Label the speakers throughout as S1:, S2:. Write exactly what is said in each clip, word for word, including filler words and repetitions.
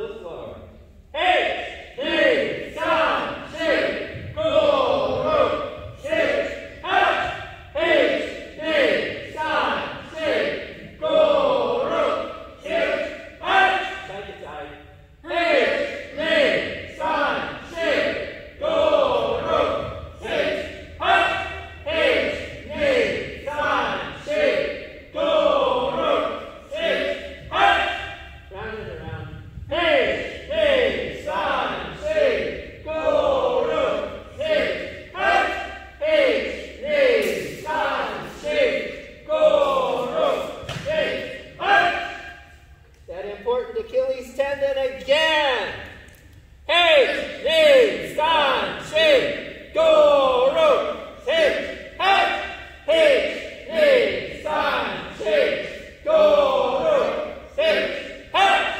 S1: little slower. Hey, hey, sun, shake, go, rope, shake, up. Hey, hey, sun, shake, go, rope, shake, up. Side to side. Hey, hey, sun, shake, go, rope, shake, up. Hey, hey, sun, shake, go, rope, shake, up. Round and around. Hey, hey, sun, shake, go, rope, shake, up. Hey, hey, sun, shake, go, rope, shake, up. That important Achilles tendon again. Hey, hey, sun, shake, go, rope, shake, up. Hey, hey, sun, shake, go, rope, shake, up.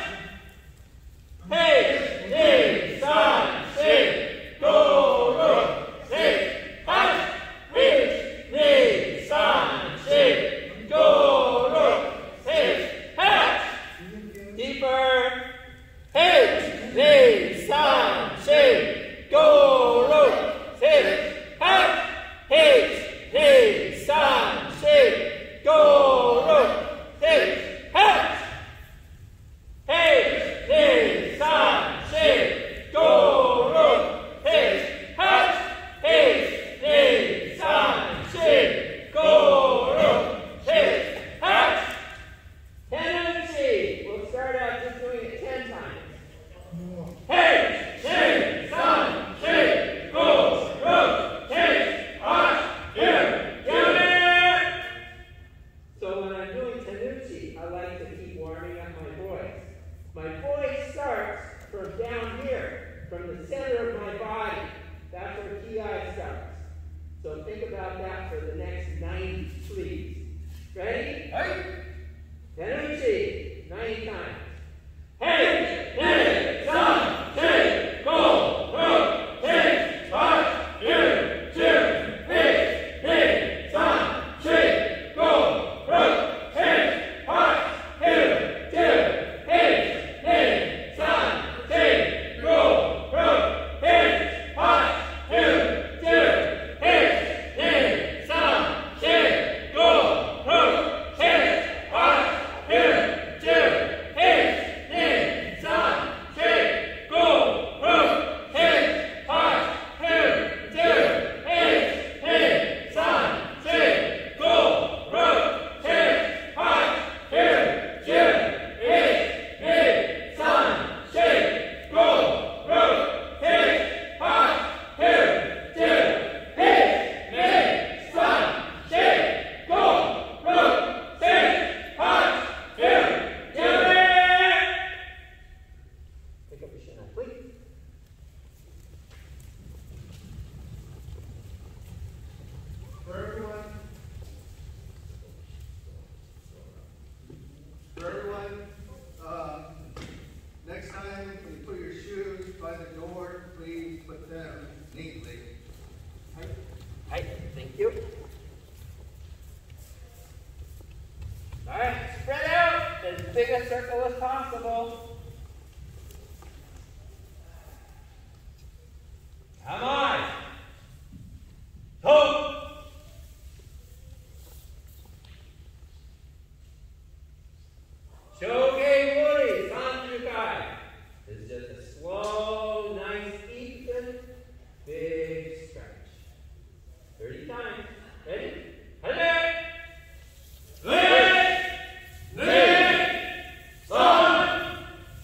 S1: Hey, hey, sun, shake, go, rope, shake, up. Hey, hey, sun, shake, go, rope, shake, up. Deeper. Hey, hey, sun, shake, go, rope, shake, up. Hey, hey, sun, shake, go, rope, shake, up. Hey, hey, sun, shake, go, rope, shake, up. Hey, hey, sun, shake, go, rope, shake, up. Tendency. We'll start out just doing it ten times. Hey, hey, sun, shake, go, rope, shake, up, here, down there. So when I'm doing Tenuchi, I like to keep warming up my voice. My voice starts from down here, from the center of my body. That's where Ki starts. So think about that for the next ninety, please. Ready? Hey. Tenuchi, ninety times. Hey, hey, sun, shake, go, rope, shake, up, here, here, hey, hey, sun, shake, go, rope, shake, up, here, here, hey, hey, sun, shake, go, rope, shake, up, here, here, hey, hey, sun, shake, go, rope, shake, up, here, here, hey, hey, sun, shake, go, rope, shake, up, here, here, hey, hey, sun, shake, go, rope, shake, up, here, here, hey, hey, sun, shake, go, rope, shake, up, here, here, hey, hey, sun, shake, go, rope, shake, up, here, down there. Pick up your chin, please.
S2: For everyone, for everyone, uh, next time when you put your shoes by the door, please put them neatly.
S1: Hi, thank you. All right, spread out as big a circle as possible. Come on. Hope. Shoge Mori, Sanjukai. It's just a slow, nice, even, big stretch. thirty times. Ready? Hello! Lift! Lift! Sun!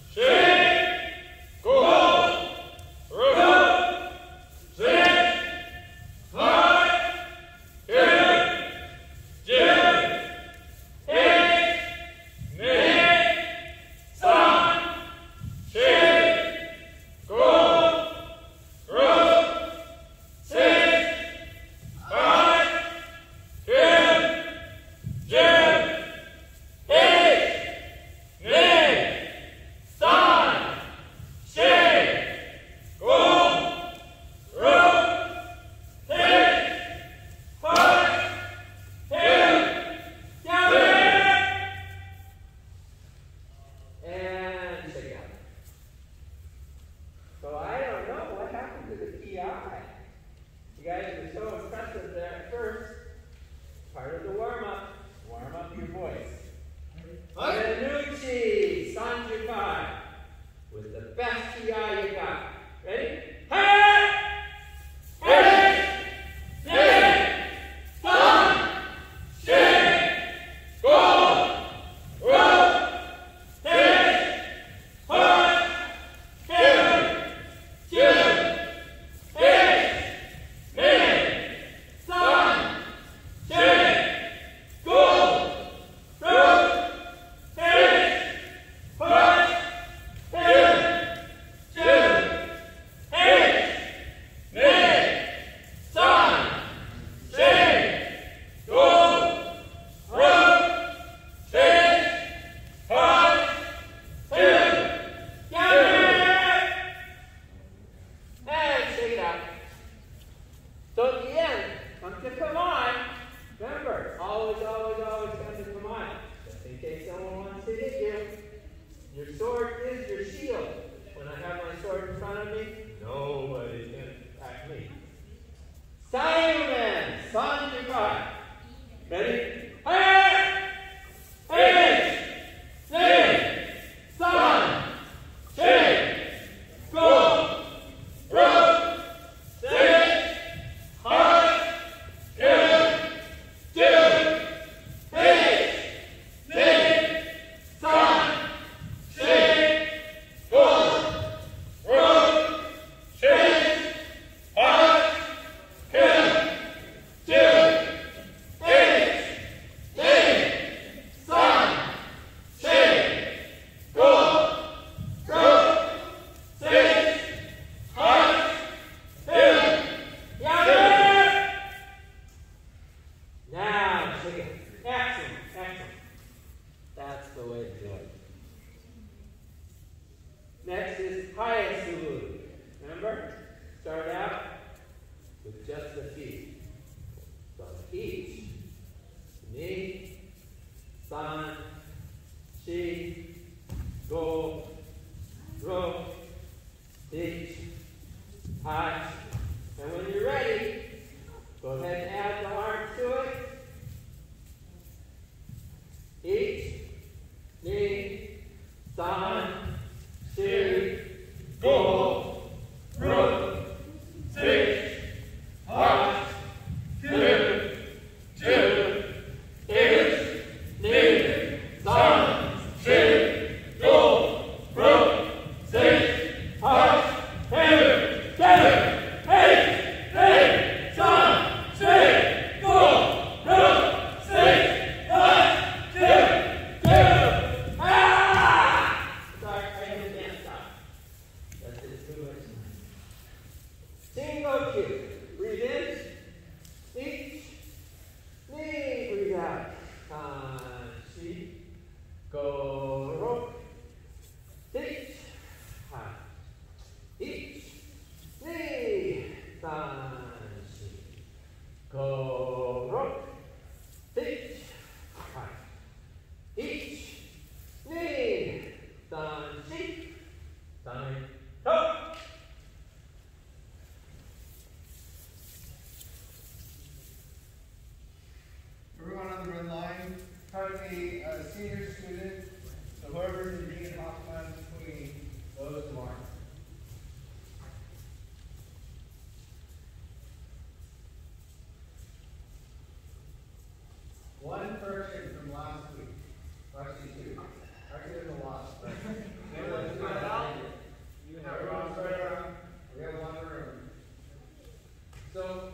S1: best T I you got. Ready? Hey! Hey! Hey! Sun! Shake! Go! Roll! Take! Push! Kill! Shoot! Hit! Make! Sun! Shake! Go! Roll! Take! Push! Kill! Shoot! Hit! Make! Sun! Shake! Go! Roll! Take! Push! Kill! Get it! And shake it out. So at the end, come to come on. Remember, always, always, always come to come on. Just in case someone wants to hit you. Your sword is your shield. When I have my sword in front of me, nobody's going to attack me. Simon, son to God. Ready? Hey! Hey! Hey! Son! Shake! Go! Roll! Take! Push! Kill! Shoot! Hit! Make! Sun! Shake! Go! Roll! Take! Push! Kill! Shoot! Hit! Make! Sun! Shake! Go! Roll! Take! Push! Kill! Yeah! Now, shake it. Excellent, excellent. That's the way to do it. Next is highest salute. Remember? Start out with just the feet. So each, me, san, shi, go, ro, teach, touch. And when you're ready, go ahead and add the arms to it. Each, knee, san, shi, go, ro, teach, touch, two, two, each, knee, san, shi, go, ro, teach, touch, two, two. Eight, eight, sun, shake, go, roll, six, one, two, two, ah! Sorry, I can't stop. That's it, too much. Single cue. Breathe in, each, knee, breathe out. San, shi, go, roll, teach, ha, each, knee, san, shi, go, rock, teach, ha, each, knee, san, shi, san, ho.
S2: Everyone on the red line, currently a senior student, so whoever's in Dean Hoffman between those lines. One person from last week, actually two. Actually, there's a lot. but-
S1: Everyone spread out. You have
S2: Everyone spread around. We have a lot of room. So,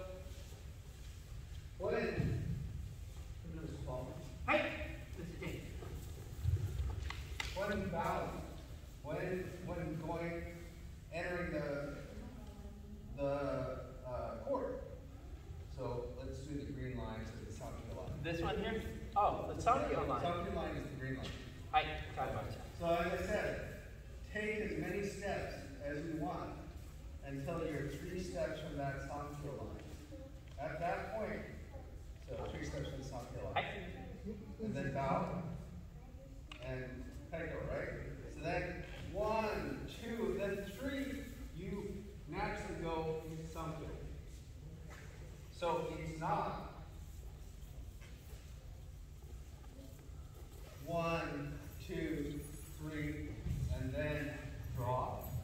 S2: when,
S1: Hey, Mister James.
S2: when bowing, when, when going, entering the, the, uh, court. So, let's do the green line to the Sankia line.
S1: This one here? Oh, the Sankia line.
S2: Sankia line is the green line.
S1: Hi, sorry about that.
S2: So as I said, take as many steps as you want until you're three steps from that Sankia line. At that point, so three steps from the Sankia line.
S1: Hi.
S2: And then bow and peko, right? So then one, two, then three, you naturally go into Sankia. So it's not one, two, three, and then drop.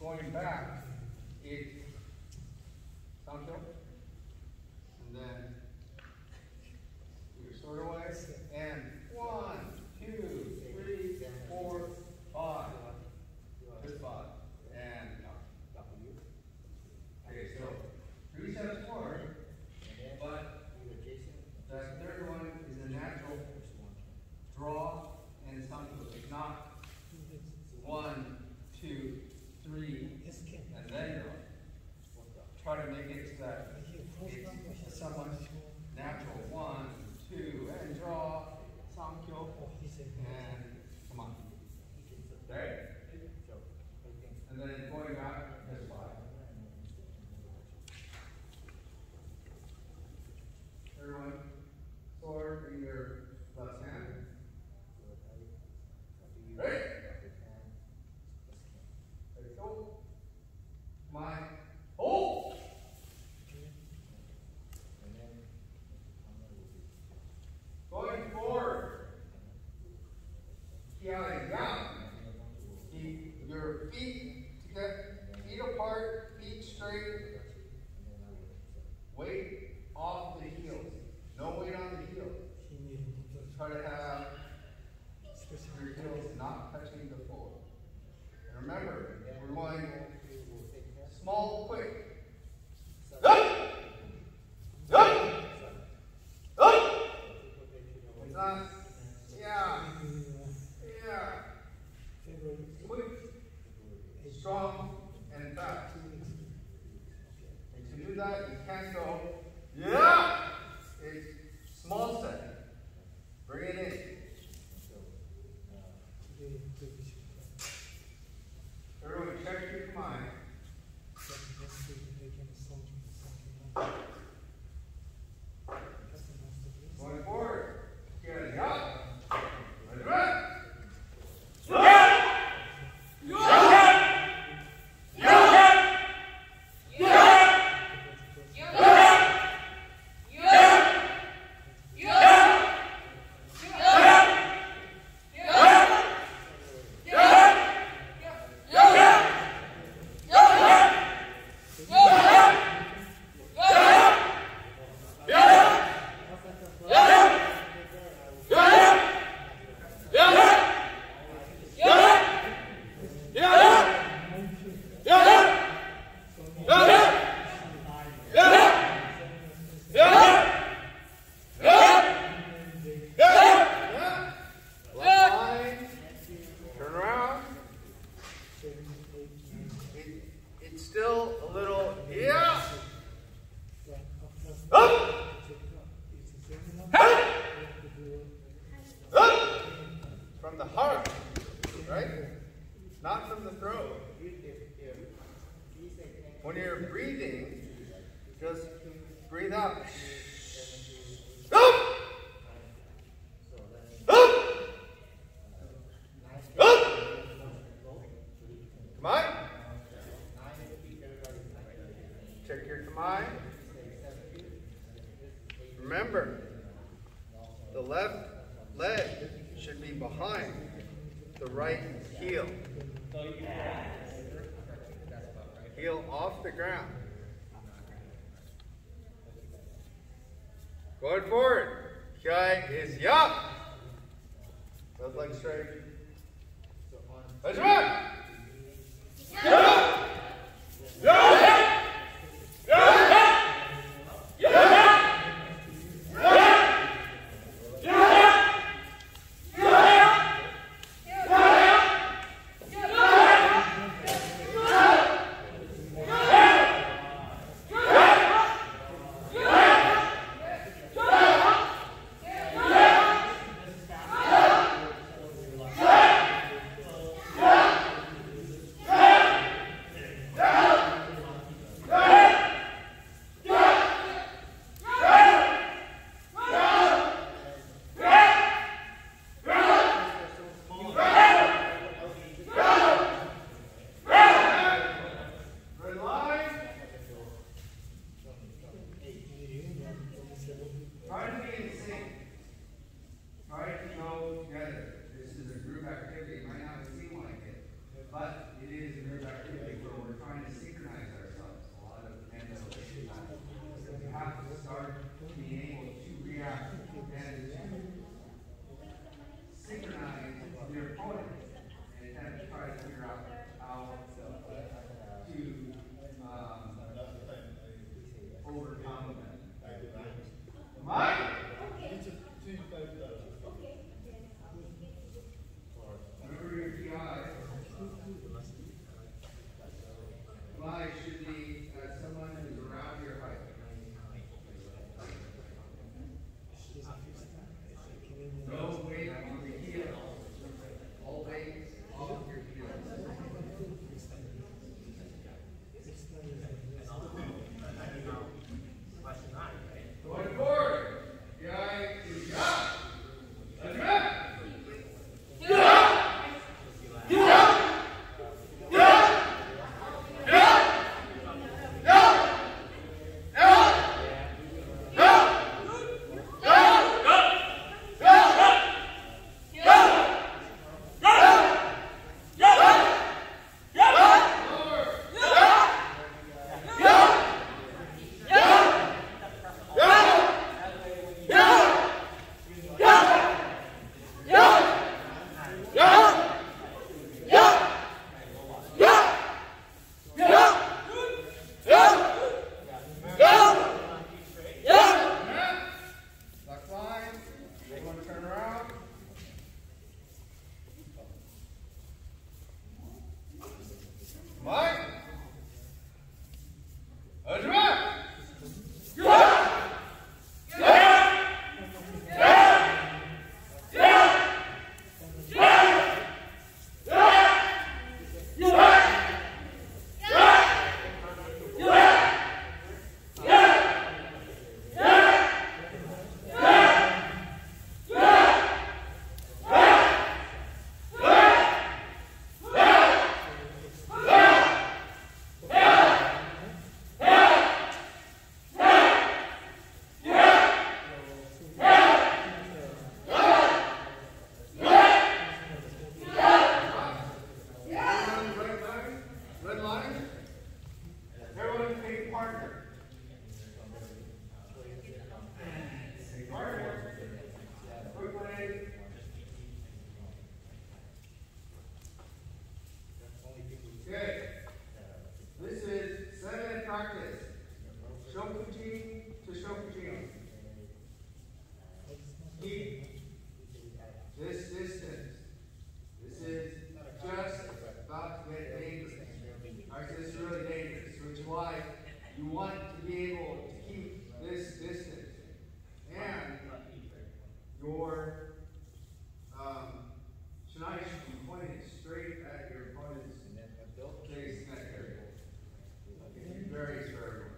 S2: going back, it's Sancho, and then your sword away, and one, two, three, four, five. Good five. And no. Okay, so three steps forward, but that third one is a natural draw and Sancho. It's not one, two, three, and then draw. Try to make it so that it's somewhat natural. One, two, and draw, Sancho, and come on. Right? And then going back, there's five. Everyone, sword in your left hand. Right? There you go. My hold. Going forward. Yeah, yeah. Keep your feet together, feet apart, feet straight. Weight off the heels. No weight on the heels. Try to have your heels not touching the floor. And remember, we're going small, quick. Up! Up! Up! It's not, yeah, yeah. Quick, strong, and fast. And to do that, you can't go, yeah! It's small step. Bring it in. Everyone, check your mind. Going forward. Get it up. Right. From the heart, right? Not from the throat. When you're breathing, just breathe out. Up! Up! Up! Come on. Check your command. Remember, the left leg should be behind the right heel. Heel off the ground. Going forward. Guy is yup. Left leg straight. Let's run. Yup. Yup. you want to be able to keep this distance. And your um, shinai should be pointed straight at your opponent's face neck area. It varies for everyone.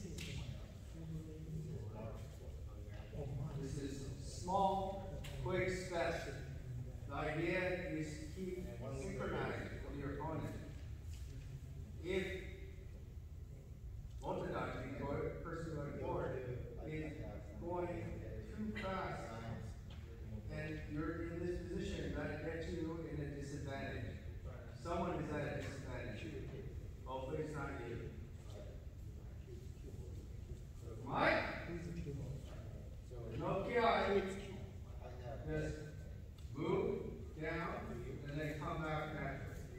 S2: This is small, quick steps. The idea is to keep synchronized with your opponent. If multitasking, the person going forward, is going too fast, and you're in this position, that gets you in a disadvantage. Someone is at a disadvantage. Hopefully it's not you. Mike? No chaos. Just move down and then come back naturally.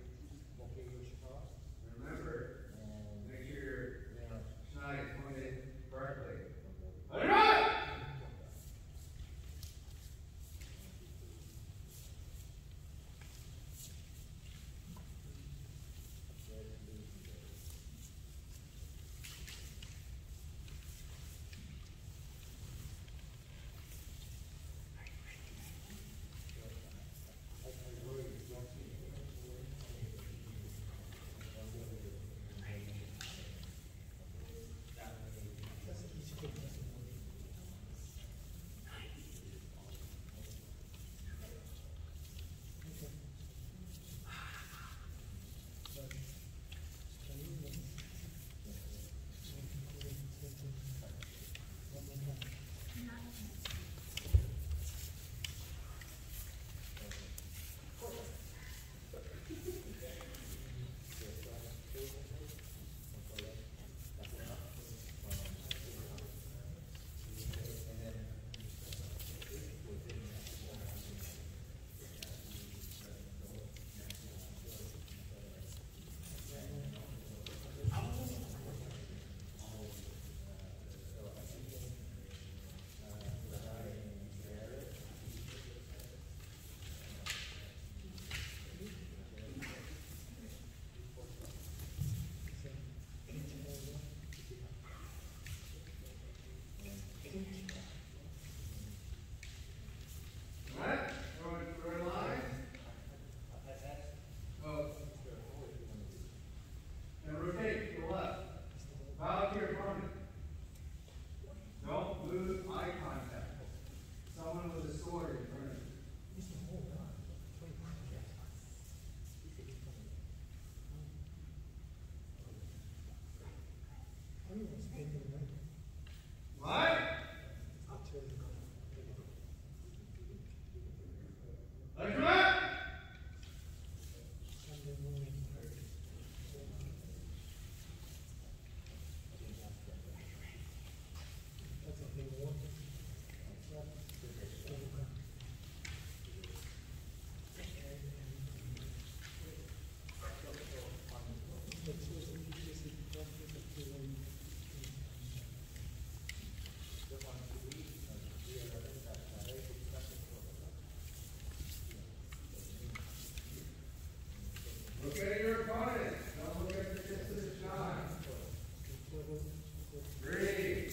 S2: Remember, make sure your shinai is pointed correctly. Let it run! Look at your opponent. Don't look at the tips of the shot. Breathe.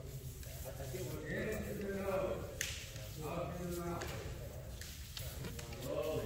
S2: In through the nose. Out through the mouth. Slowly.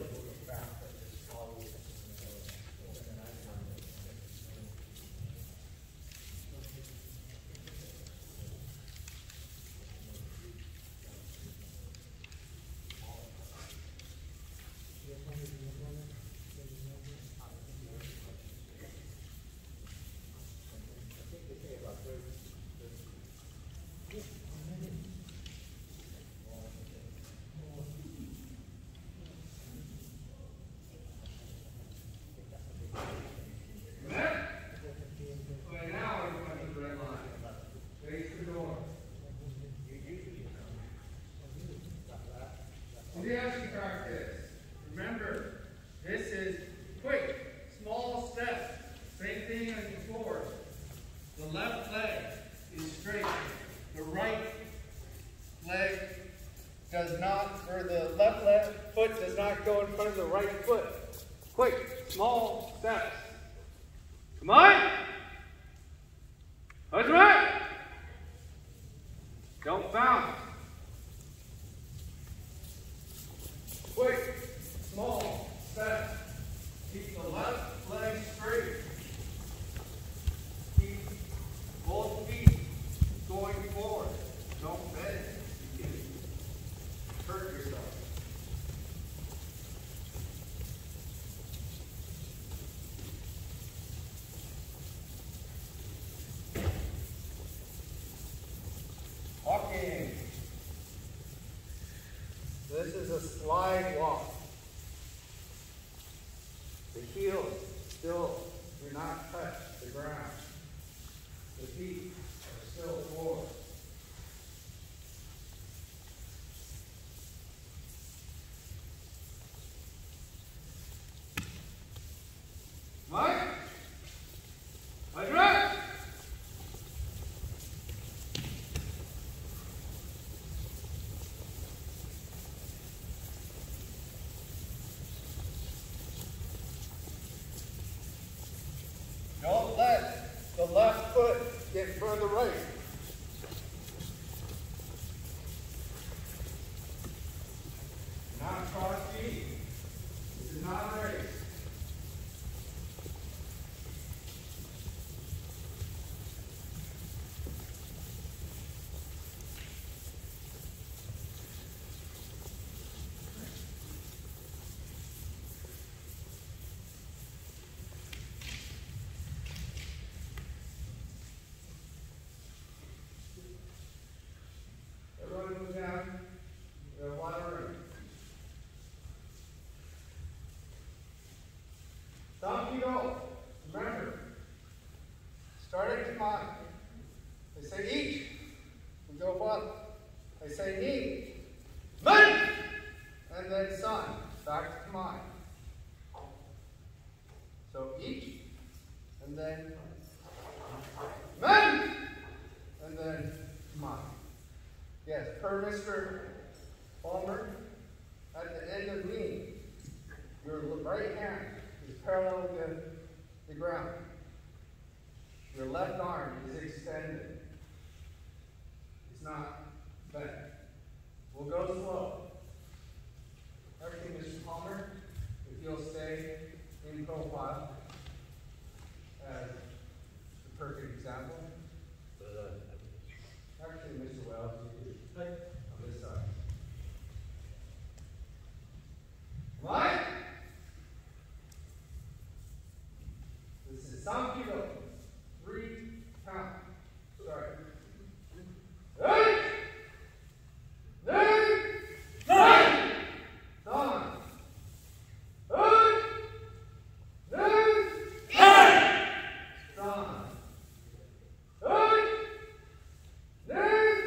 S2: Practice. Remember, this is quick, small steps. Same thing as before. The left leg is straight. The right leg does not, or the left leg foot does not go in front of the right foot. Quick, small steps. Come on. Advance! Don't let the left foot get in front of the right. Not cross feet. This is not a race. Everyone move down. We have a lot of room. Down you go. Remember, start at come on. They say each. We go up. They say knee. Men! And then sun. Back to come on. So each. And then men! And then come on. Yes, per Mister Palmer, at the end of knee, your right hand is parallel with the ground. Your left arm is extended. It's not bent. We'll go slow. Everything, Mister Palmer, if you'll stay in profile as the perfect example. Actually, Mister Wells, you do. On this side. Right? This is Sankido. Three count. Sorry. Eight! Nine! Nine! Don! Eight! Nine! Nine! Don! Eight! Nine!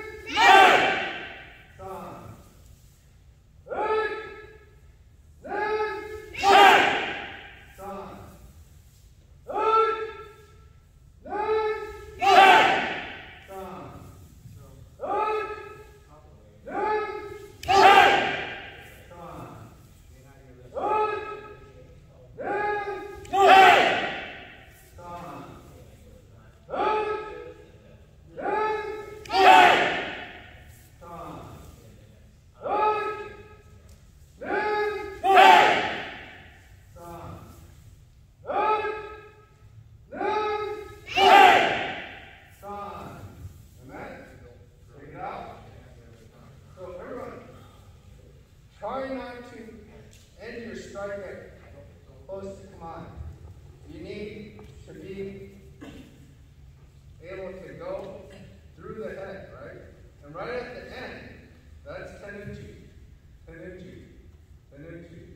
S2: Try not to end your strike at close to command. You need to be able to go through the head, right? And right at the end, that's ten and two, ten and two, ten and two.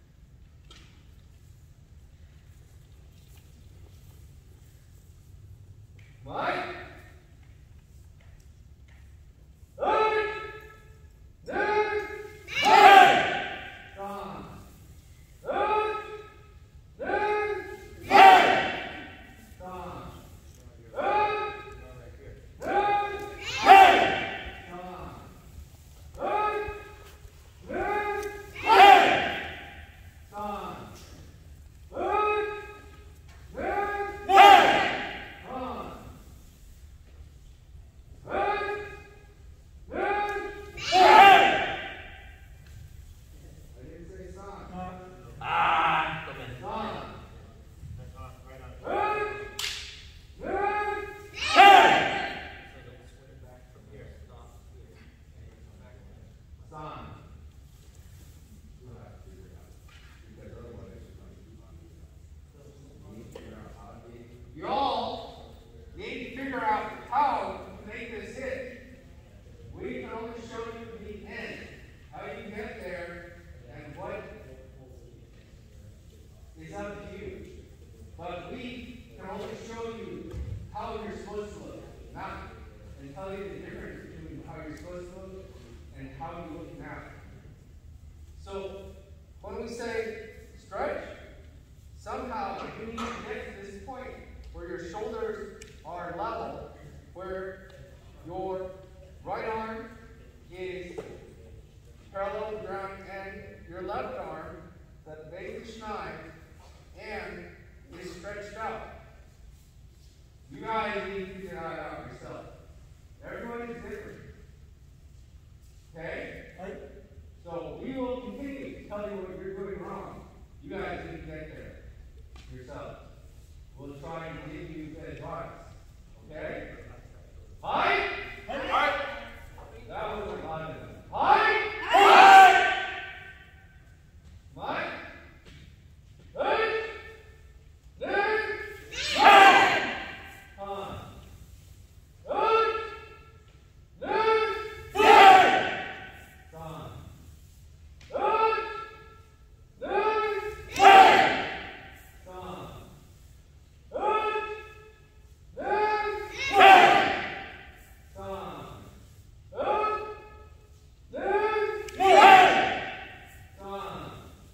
S2: Mike? Tell you the difference between how you're supposed to look and how you look now. So when we say stretch, somehow you need to get to this point where your shoulder You guys need to figure that out yourself. Everybody's different. Okay?
S1: Right.
S2: So we will continue to tell you what you're doing wrong. You guys need to get there yourselves. We'll try and give you advice. Okay? Hi? Hi. That was a lot of them. Hi? Hi. Mike? Hey? Nick? Hi. Huh. Hey? Nick? Hi. Son. Hey? Nick? Hi. Son. Hey? Nick? Hi. Son. Hey? Nick? Hi. Son.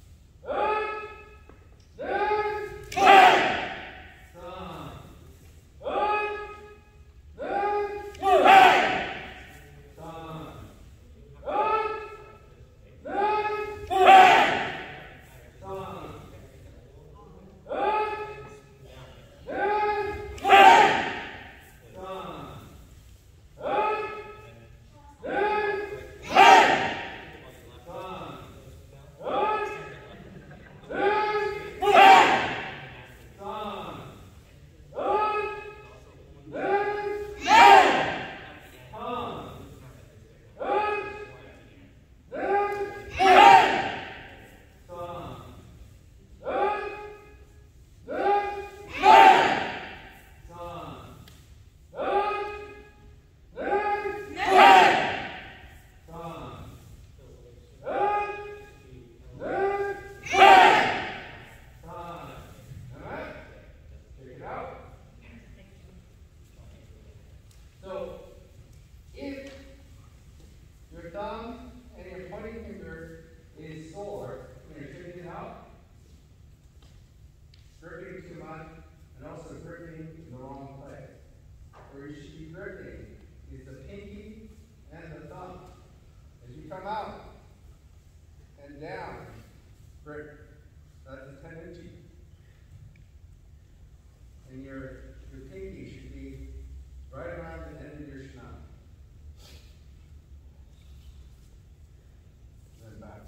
S2: So, if your thumb and your pointing finger is sore when you're shaking it out, gripping too much, and also gripping in the wrong place. Where you should be gripping is the pinky and the thumb. As you come out and down, grip. That's a ten inch. And your, your pinky should be right around the end of your snout. Then back.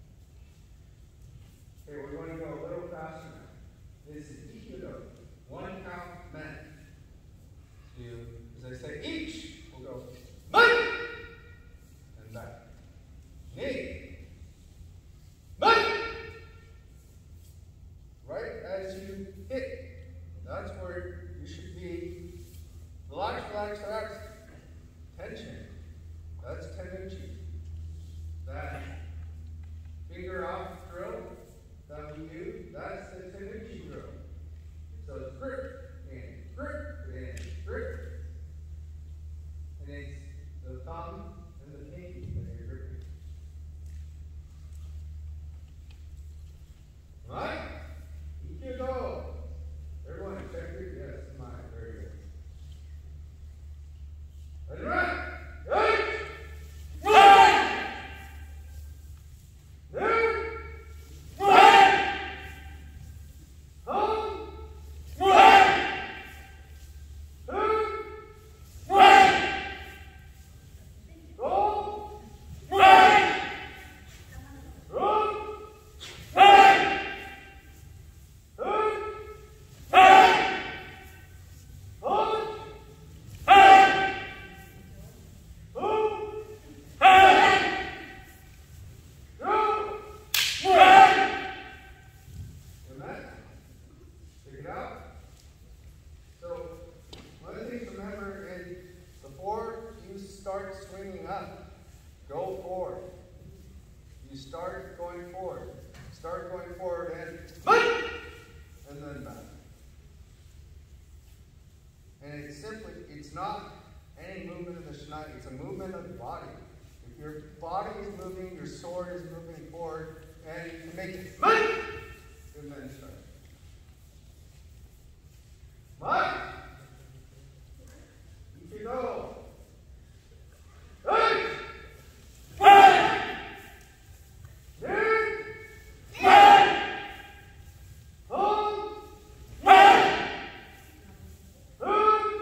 S2: Okay, we're going to go a little faster now. This is Ikido. One count men. You, as I say each, we'll go man and back. Knee. Man. Right as you hit. That's where you should be. Relax, relax, relax. Tension. That's ten inches. That finger off drill that we do, that's the ten inch drill. So it's grip, and grip, and grip. And it's the thumb and the pinky that you're gripping. Right? You go. Everyone check your yes, smile. Very good. Ready, right? Right? Right! There! Right! Home! Right! Two! Right! Go! Right! Run! Right! Two! Right! Home! Right! Start swinging up. Go forward. You start going forward. Start going forward and and then back. And it's simply, it's not any movement of the shnai, it's a movement of the body. If your body is moving, your sword is moving forward, and you can make it and then start. Mike! You can go. Hey! Hey! Hey! Hey! Home! Hey! Hey!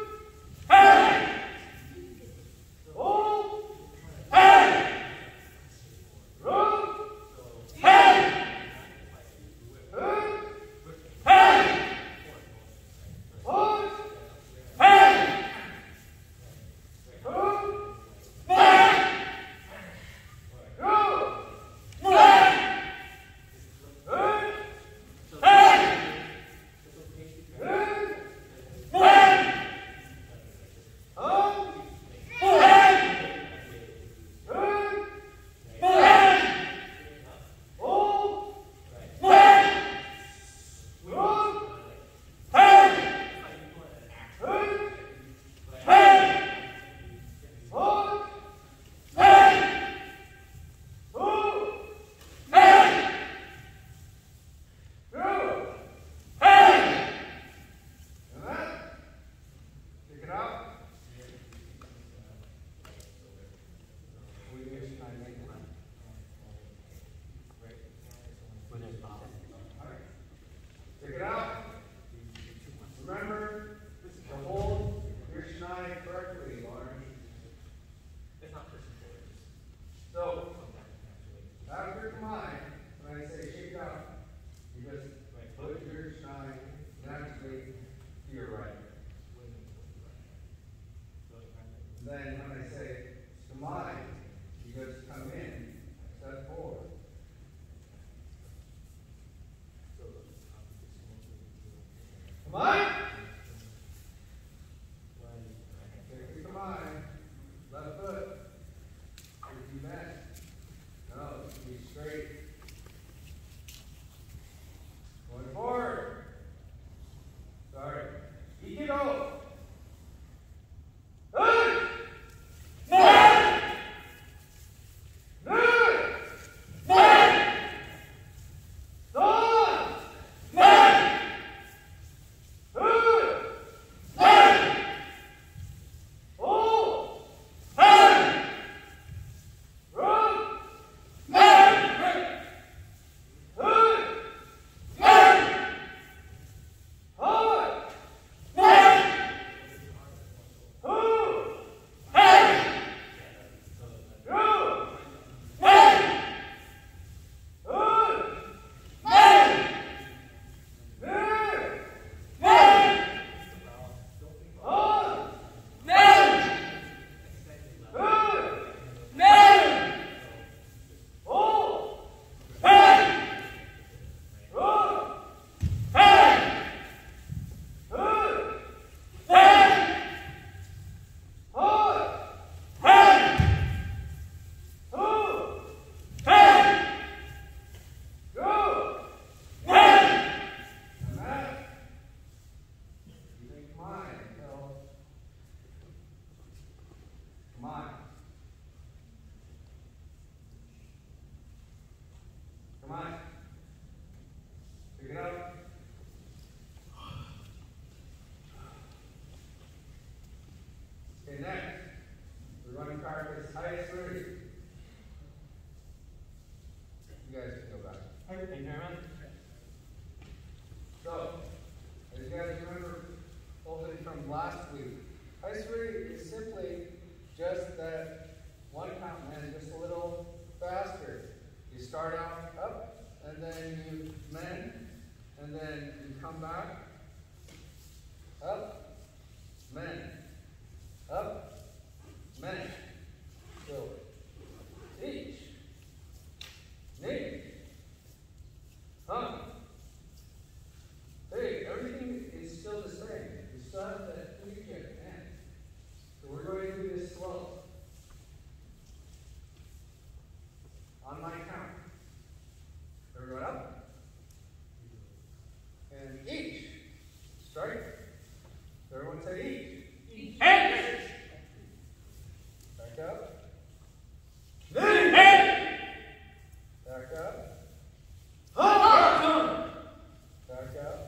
S2: ice three is simply just that one count man, just a little faster. You start out up, and then you mend, and then you come back, up, mend, up, mend. So, each, knee, hump. Hey, everything is still the same. You still have that three kick and. So we're going to do this slow. On my count. Everyone up. And each. Strike. Everyone say each. Each. Head. Back up. Head. Back up. Up. Back up.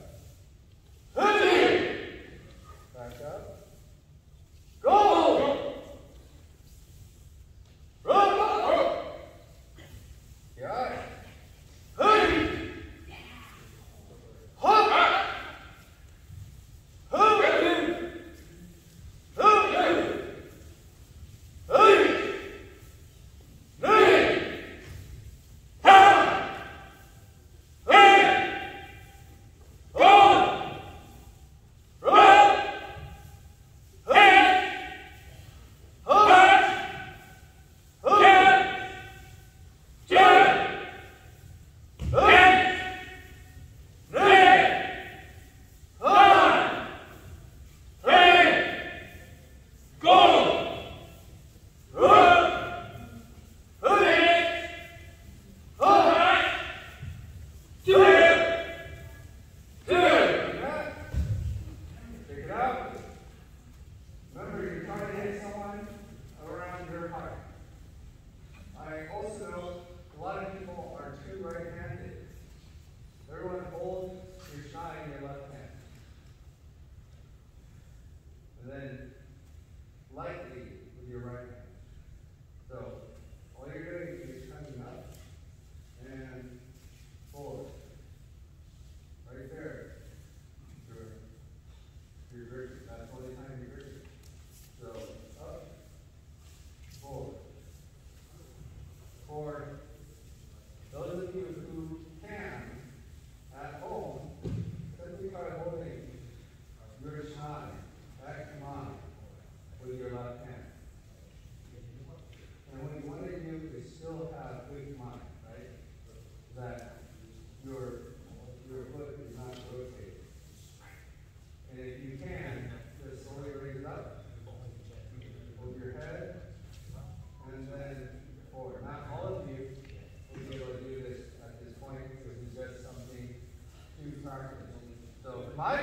S2: Back up. Go! Run! Yeah. Hey! Hop! Hop! Hey! Hey! Hey! Hey! Ha! Hey! Run! Run! Hey! Hop! Hey! Jump! Hey! Hey! Hop! Hey! Go! Run! Hey! Hop! Two! Two! Take it out. Remember, you're trying to hit someone around your heart. I also know a lot of people are too right-handed. Everyone hold your shine in your left hand. And then lightly with your right hand. So all you're doing is coming up and forward. Right there. Your, your grip. That's the only time you grip. So up, forward. For those of you who can, at home, simply try holding your shine back to mine with your left hand. And what you want to do is still have weak mind, right? That your, your foot is not rotating. And if you can, just slowly raise it up. Move your head, and then forward. Not all of you will be able to do this at this point because it's just something too practical. So, Mike,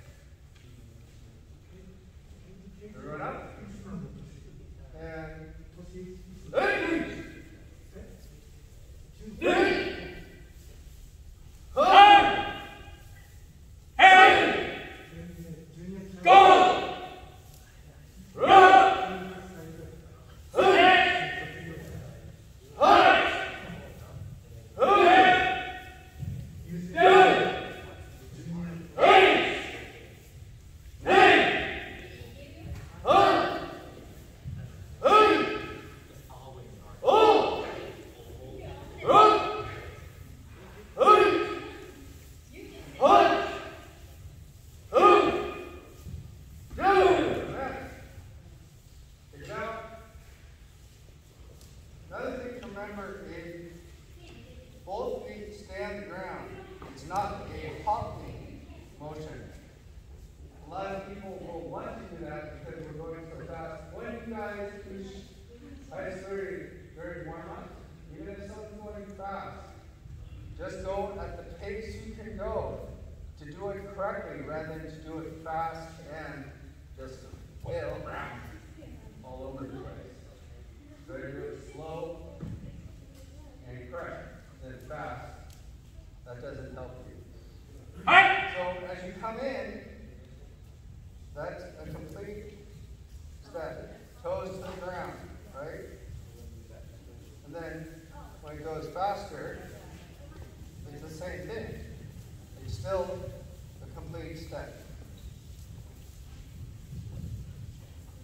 S2: everyone up, and hey, hey, hard, hey, go, run, hey, hard, hey, down, hey, hey, hard, hey, oh, run, hey, hard, hey, down. Take it out. Another thing to remember is both feet stay on the ground. It's not a hopping motion. A lot of people will want to do that because we're going so fast. When you guys push ice three during warm-up, even if someone's going fast, just go at the pace you can go to do it correctly rather than to do it fast and just wail around all over the place. Better do it slow and correct than fast. That doesn't help you. So as you come in, that's a complete step. Toes to the ground, right? And then when it goes faster, it's the same thing. It's still a complete step.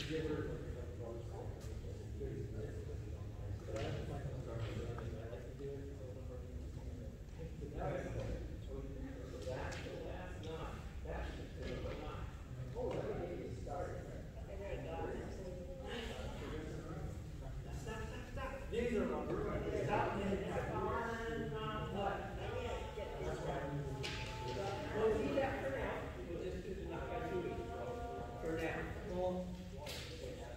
S1: For now.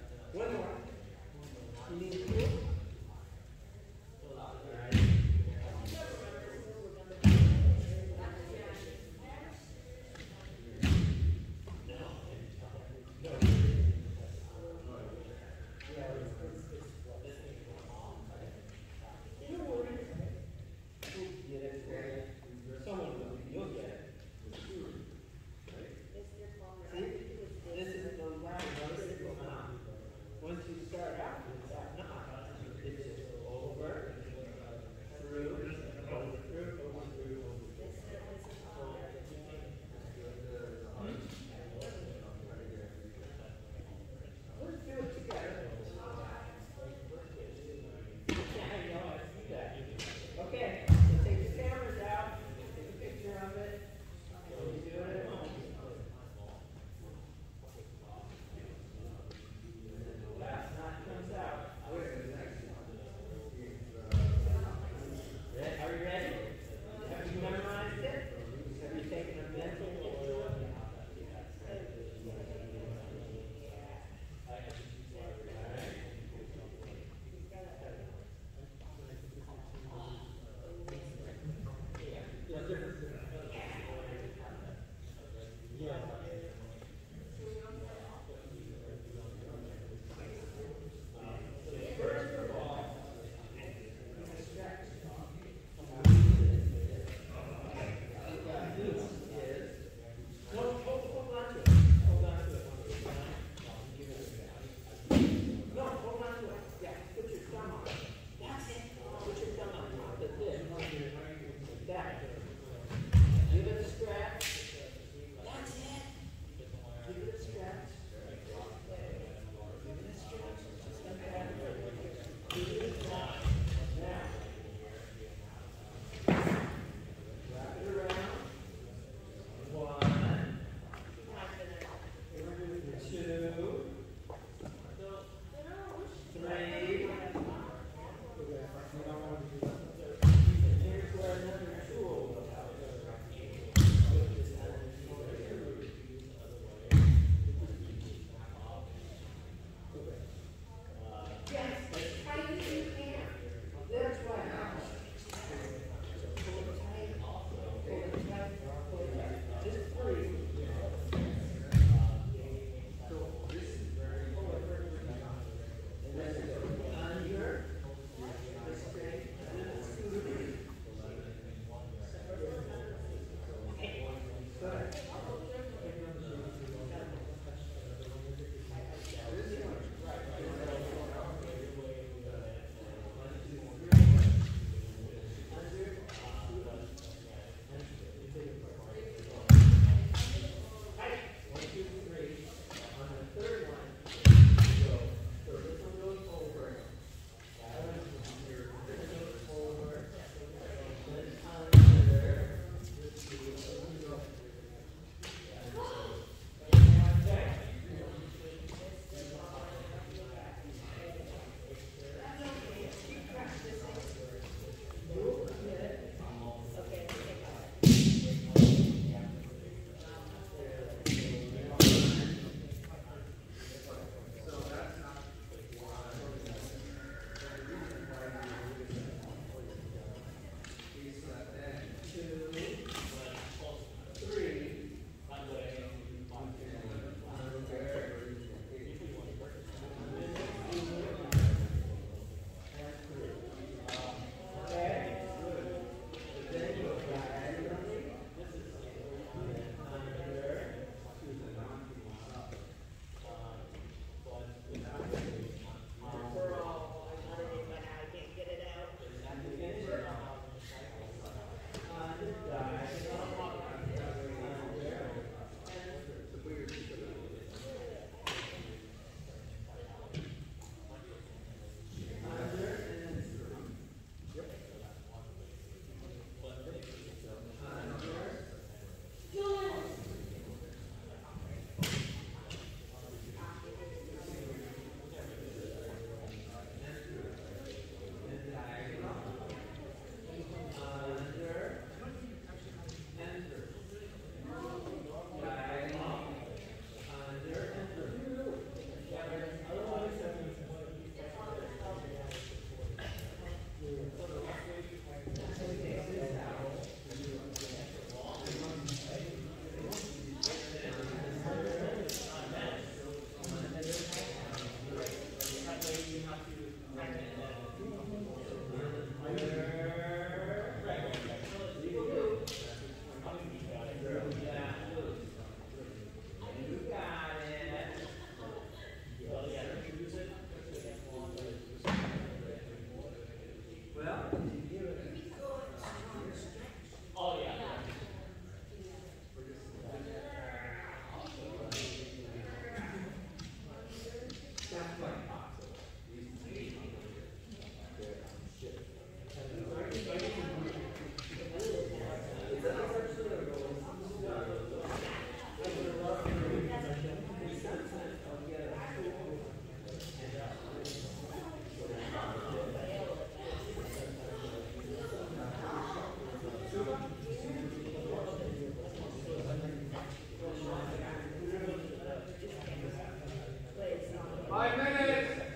S2: Five minutes.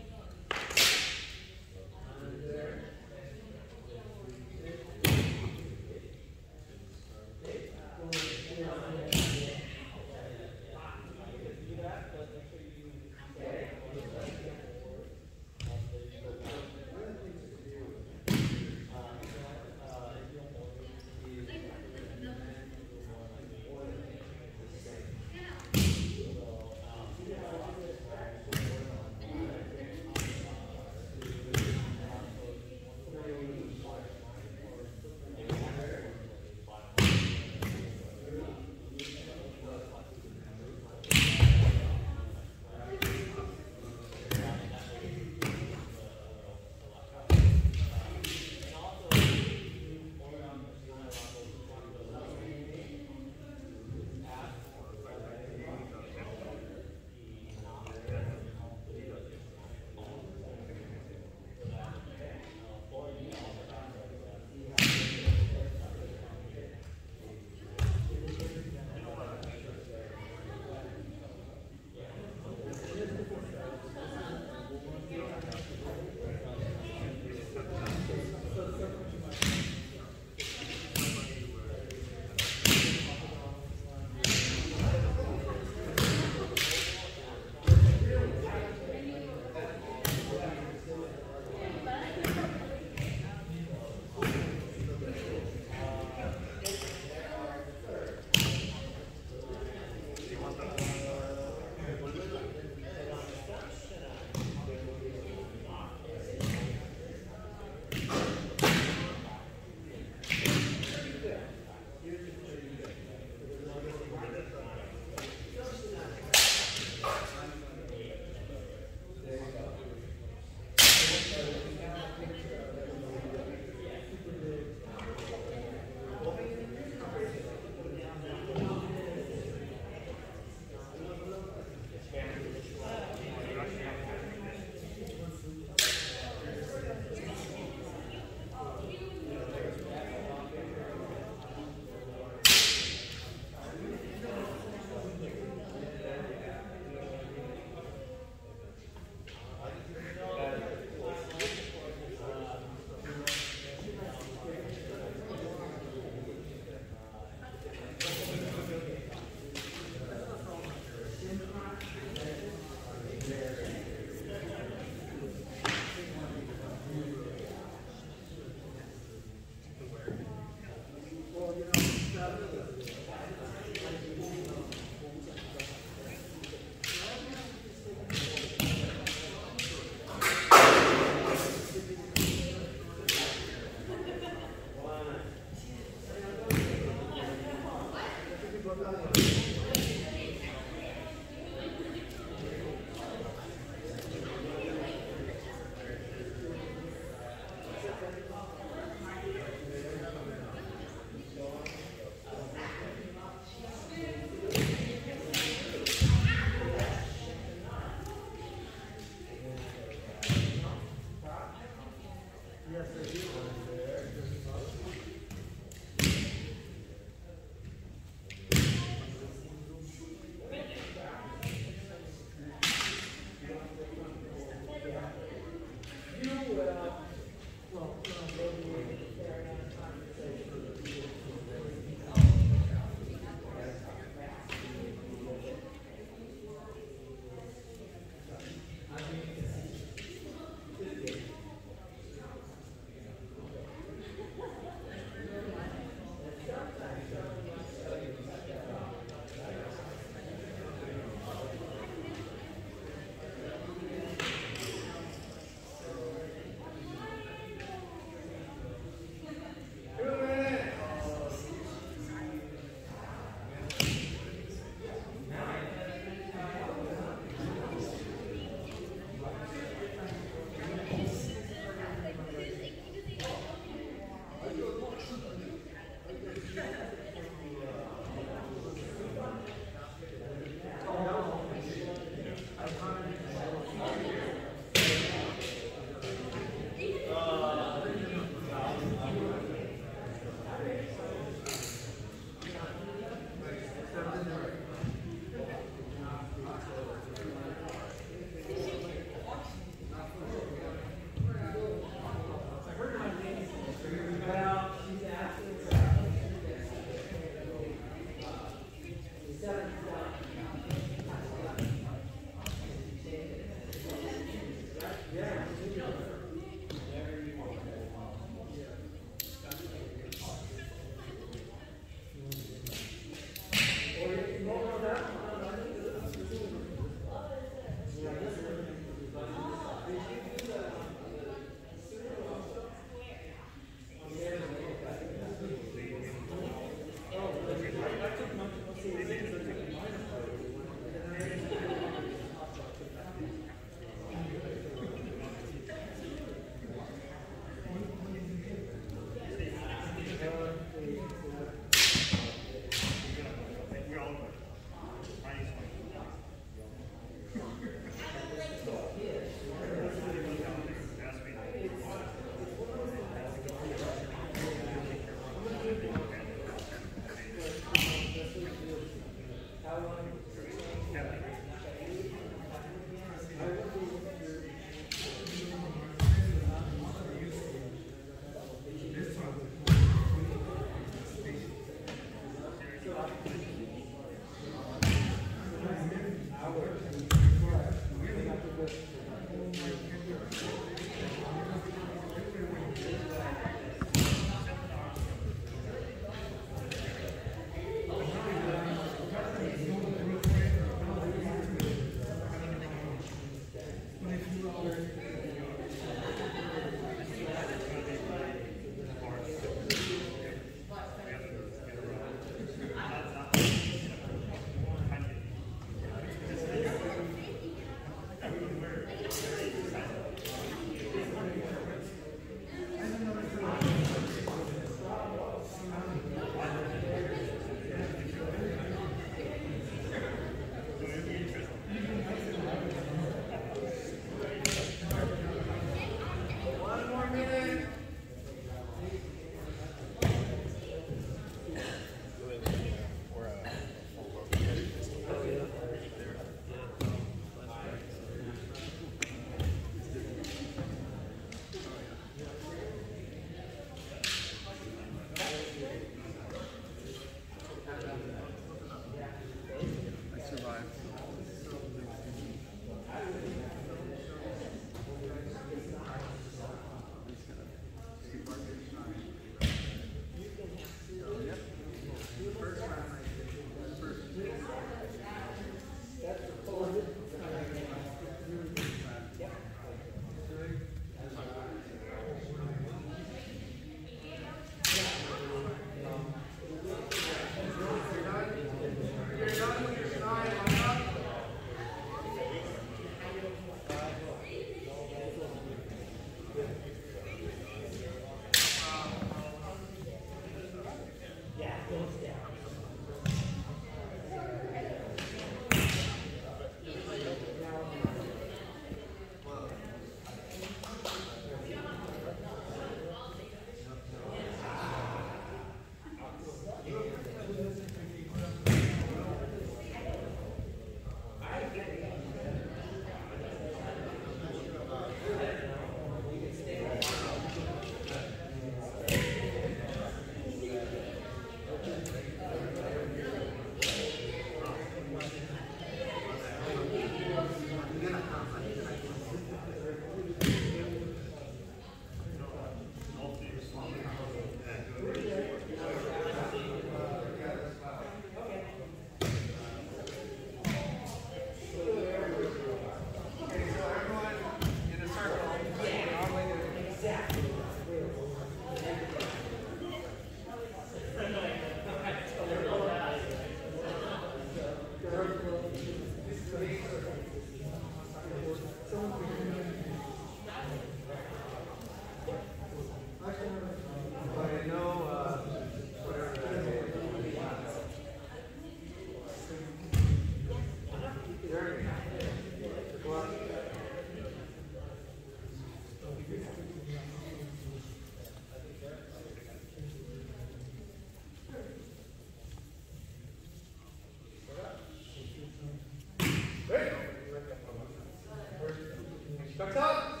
S2: Back up.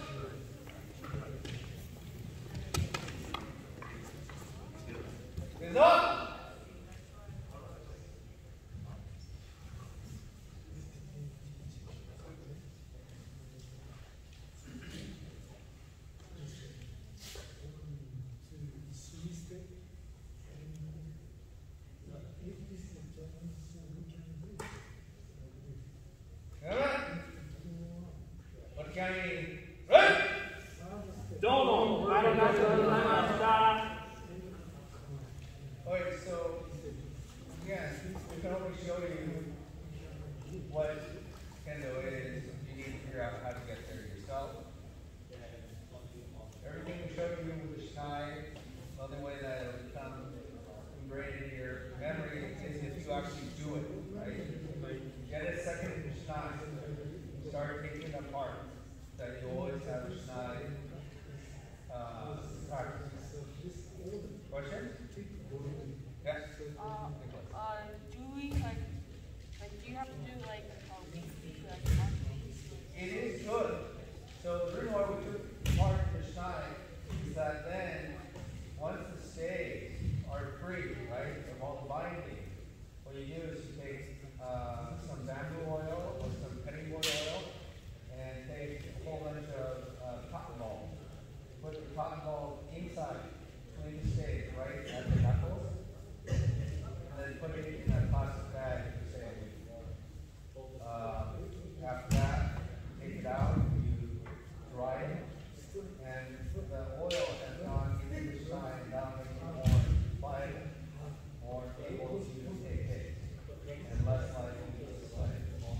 S2: Hands up.
S1: Domo,
S2: okay, so again, we can only show you what kendo is. You need to figure out how to get there yourself. Everything we showed you with the Shinai, the only way that it will become ingrained into your memory is if you actually do it, right? Get a second Shinai. Start taking it apart. That you always have a Shinai uh, practice. Question? Yeah?
S3: Uh, uh, doing like, like, do you have to do like a weekly, like monthly?
S2: It is good. So the reason why we took part of the Shinai is that then, once the stays are free, right, of all the binding, what you do is you take uh, some bamboo oil or some petty wood oil and take a whole bunch of uh, cotton balls. Put the cotton balls inside between the stays, right, at the knuckles, and then put it in a plastic bag for sailing. Uh, after that, take it out, you dry it, and the oil has gone into the Shinai and now makes it more pliable, more able to take hits, and less likely to slide.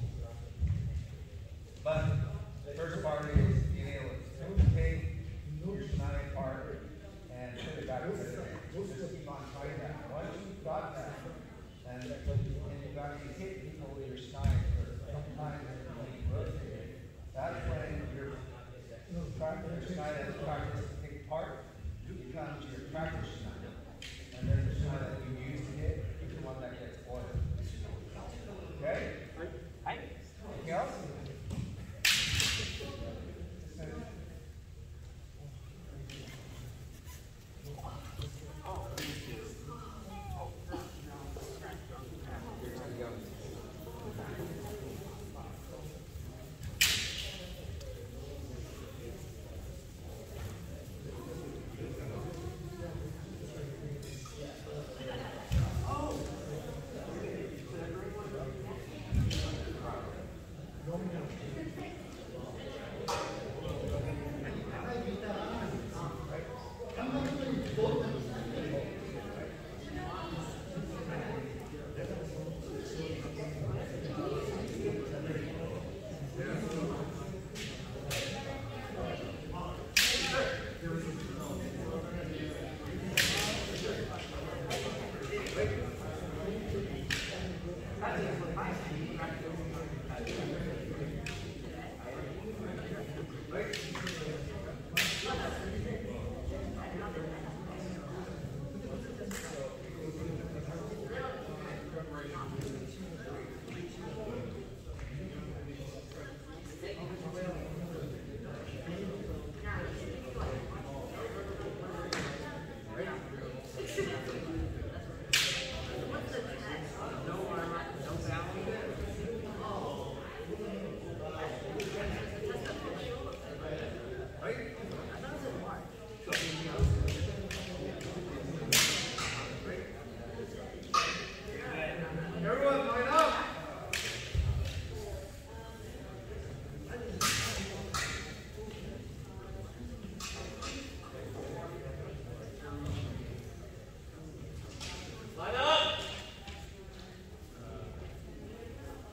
S2: But the first part is being able to take your Shinai apart and put it back together. Just keep on trying that. Once you've got that, and, and you've actually hit people with your Shinai for a couple times and you rotate it, that's when your practice Shinai that's practiced to take apart becomes your practice Shinai. And then the Shinai that you use to hit is the one that gets oiled. Okay? Anything else?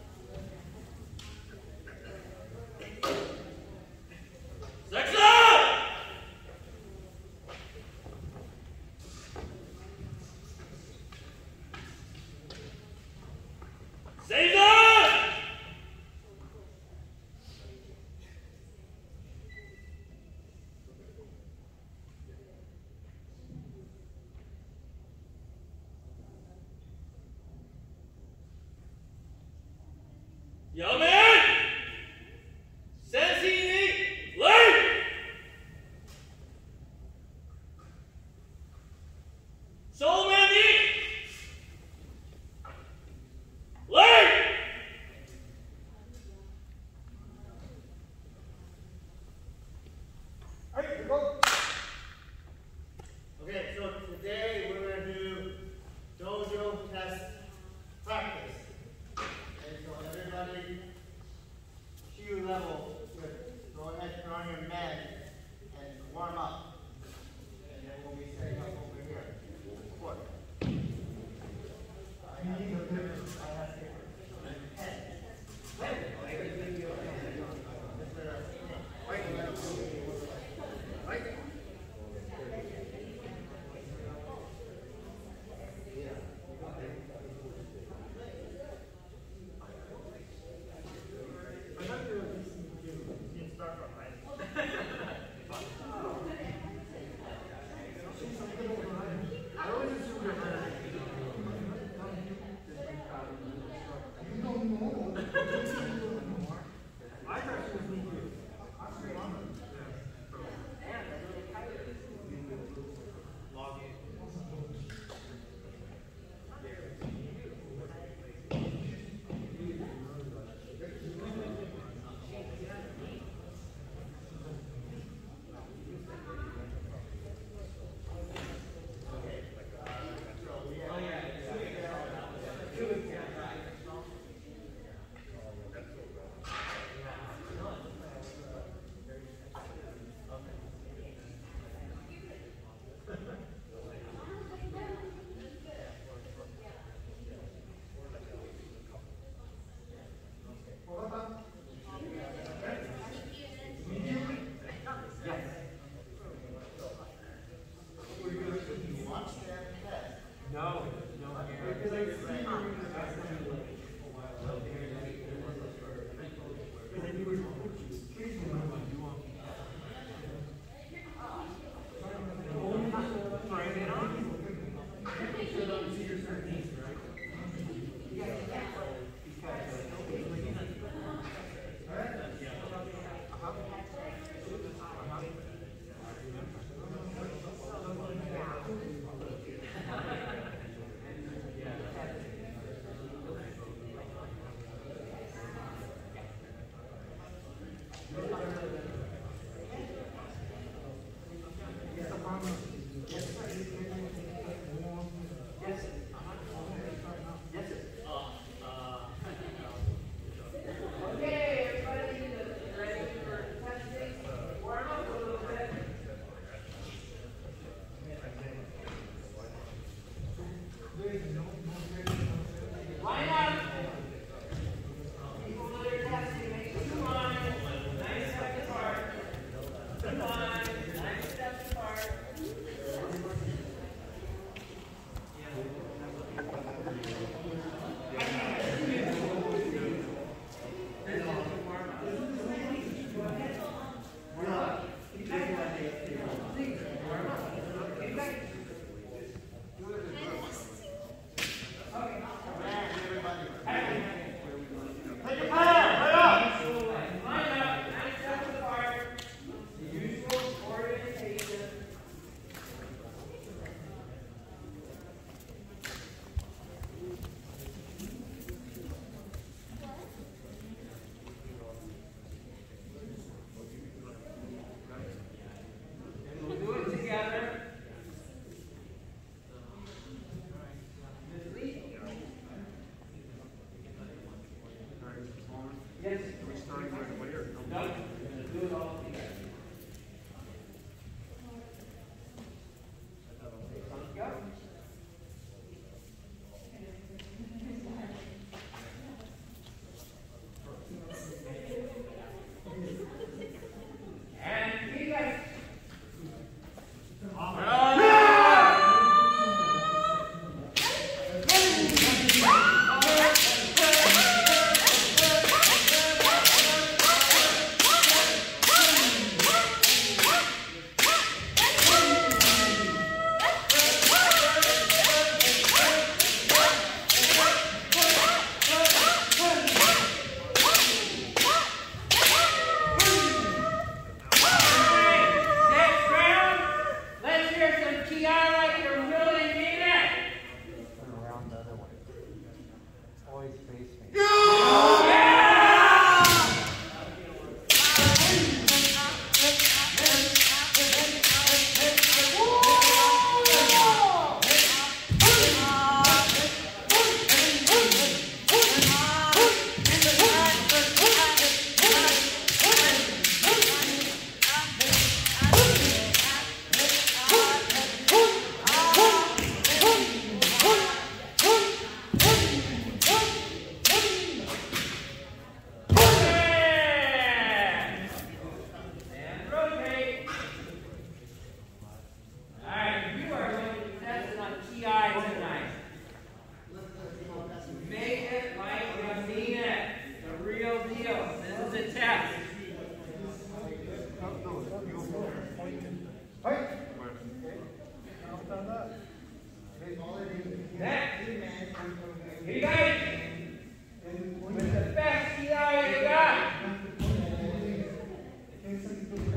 S1: Sex up!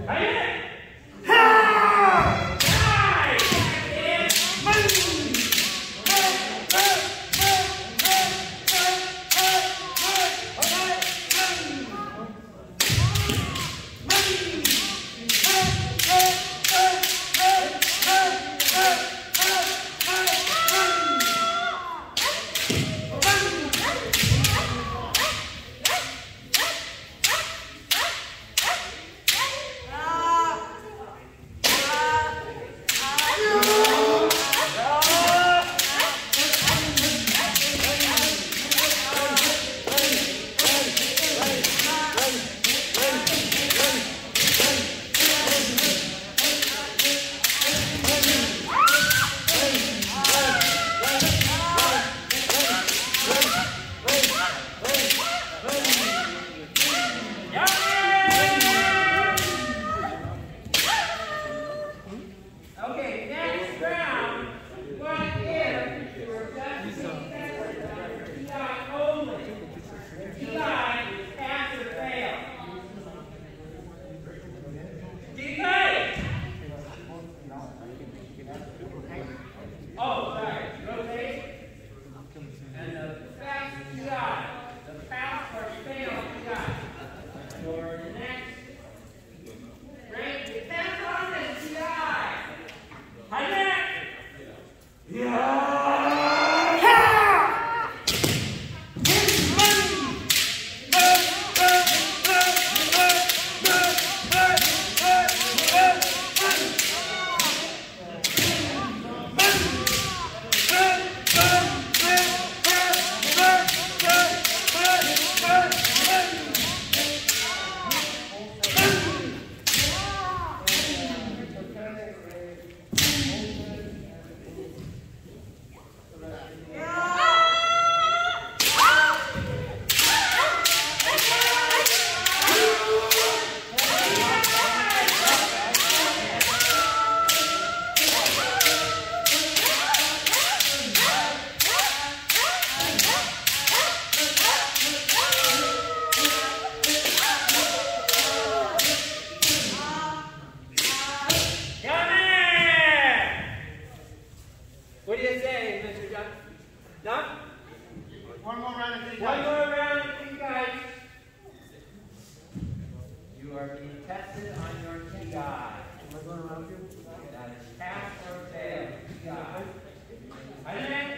S2: One more round of
S1: One more round of you guys. You are being tested on your T I. Am I going around you? That is pass or fail. T I. Understand?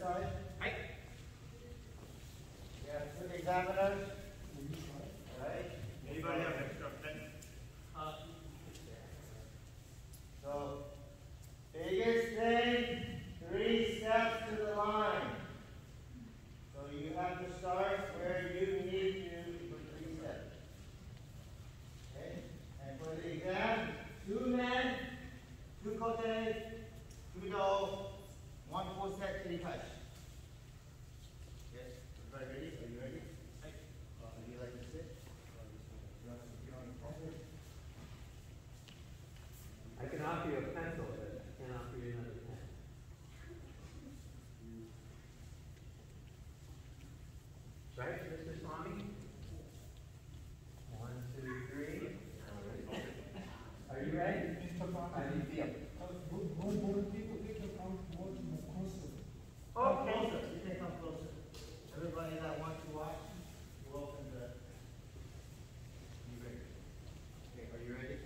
S2: examiners. All right.
S4: you have to start where you need to for three steps. Okay? And for the exam, two men, two kote, two do, one full set kitty touch. Yes? Everybody ready? Are you ready? Uh, would you like to sit? You want to sit on the pulpit?
S1: I can offer you a pencil, but I can't offer you another pen. Right, Mister Swami? One, two, three. Are you ready?
S5: Mister Farmer,
S1: How do you feel?
S5: more, more people, they can come watch more closer.
S4: Oh, closer. You can come closer. Everybody that wants to watch, you're welcome to be ready. Okay, are you ready?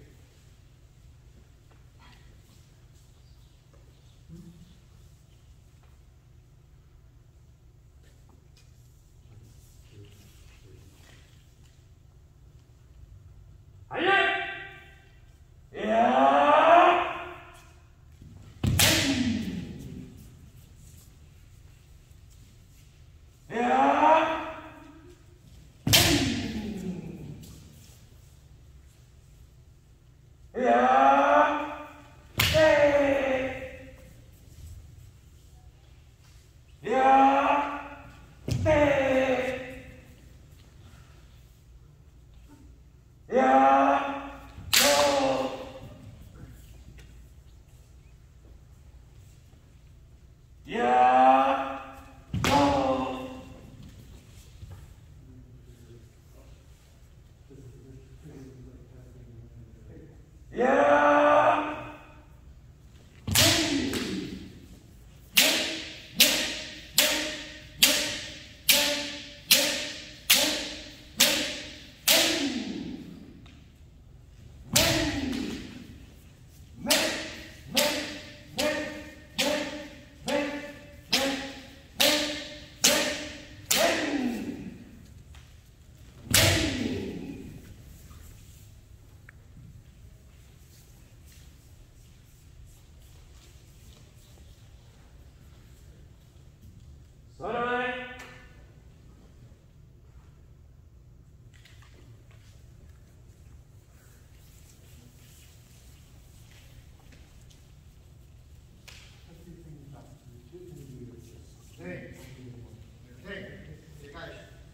S4: Hey, hey, hey guys.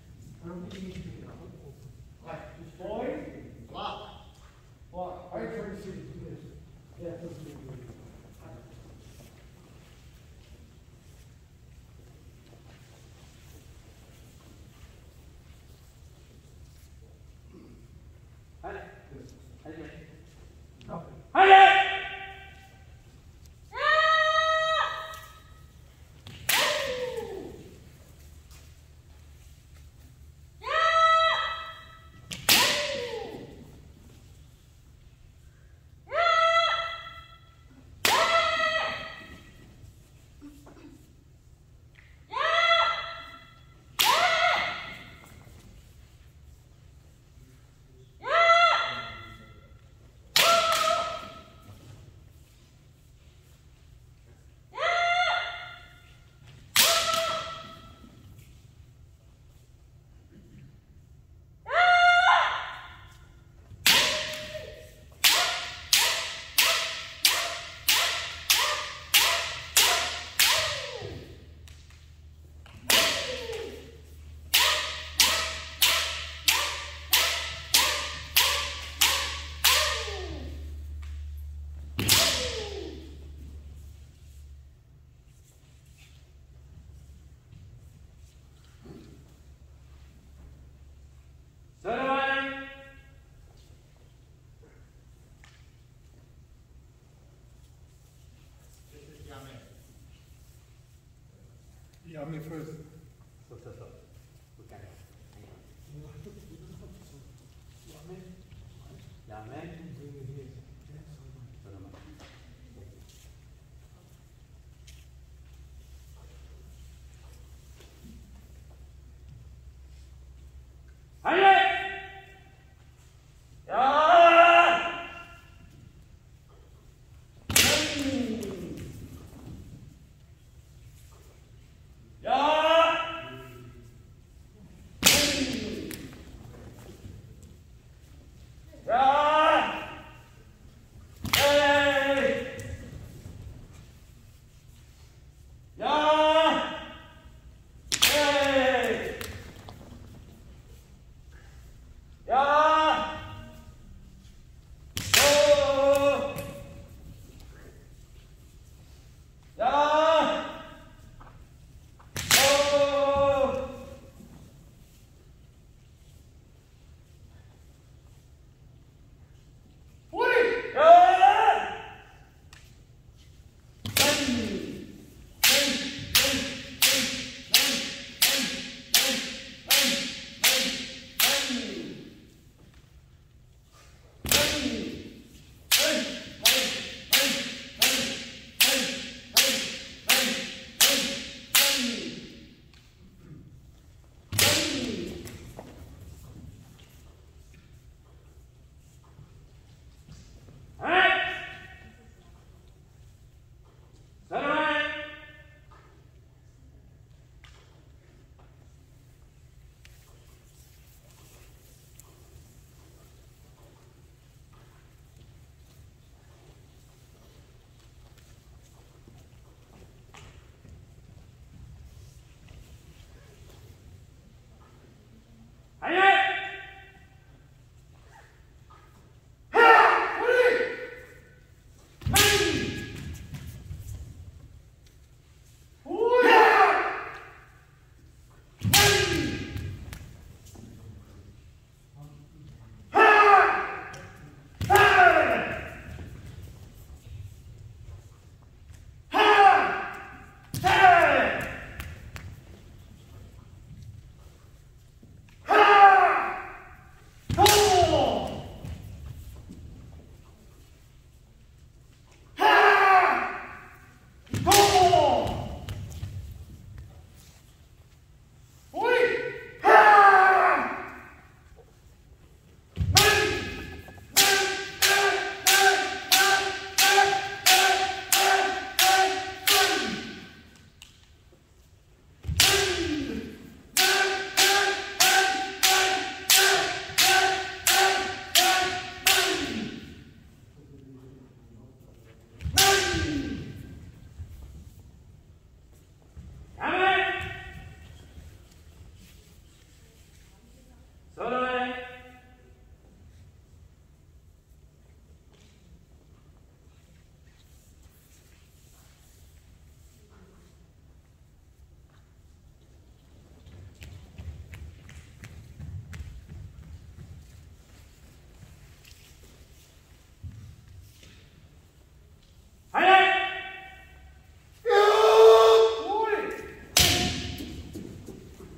S4: What? Boy? Block.
S5: Well, I can see this. Yeah, that's good. Yeah, me first.
S1: So, so, so. We got it. Yamen.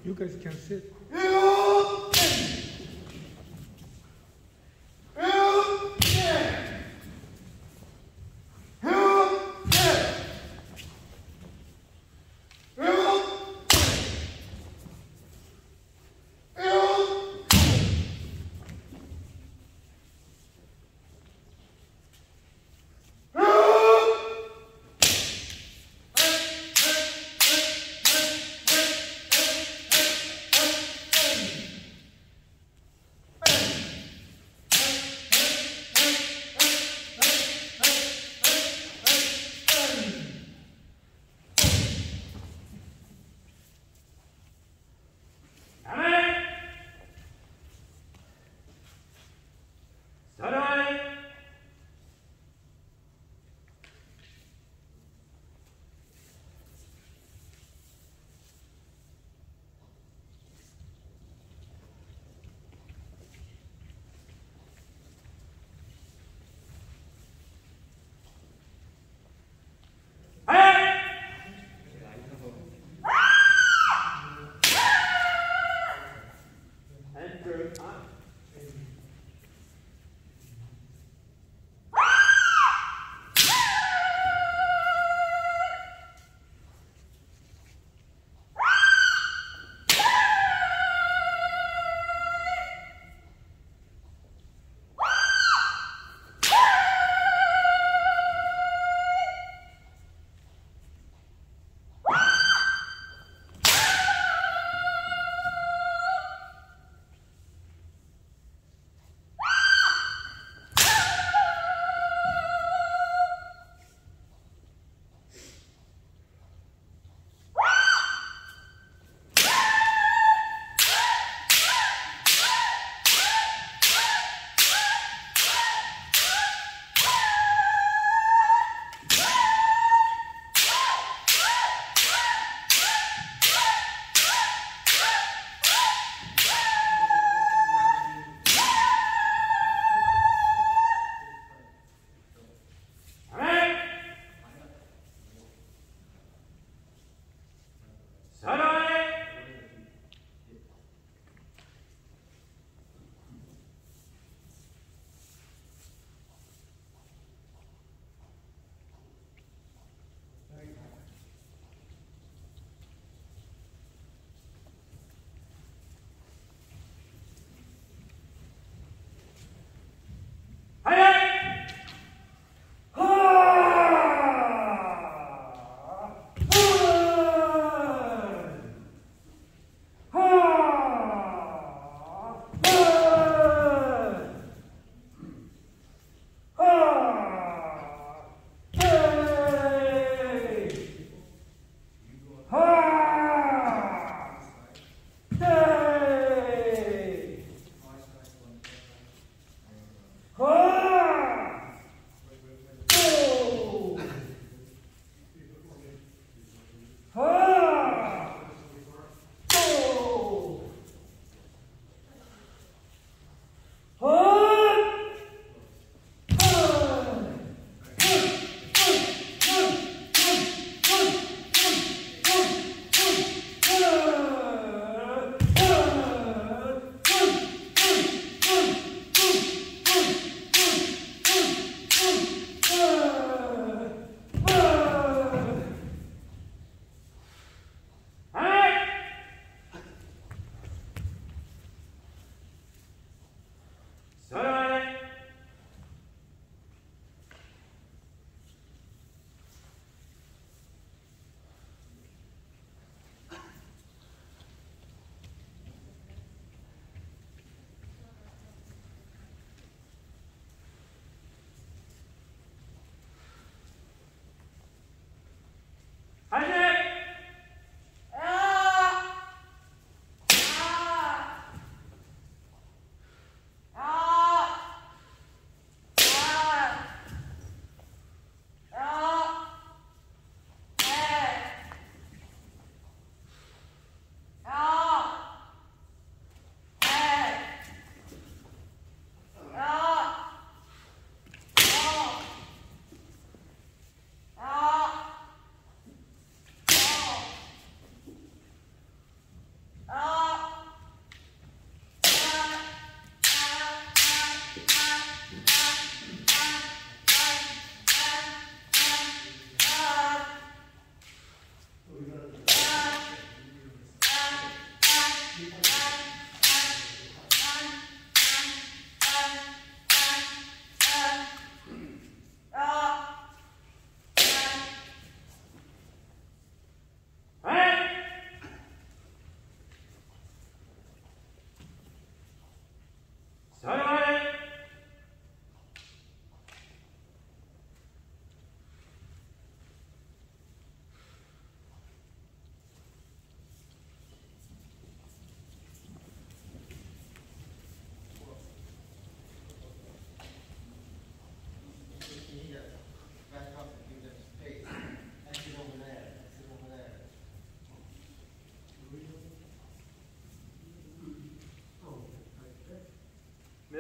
S5: You guys can sit.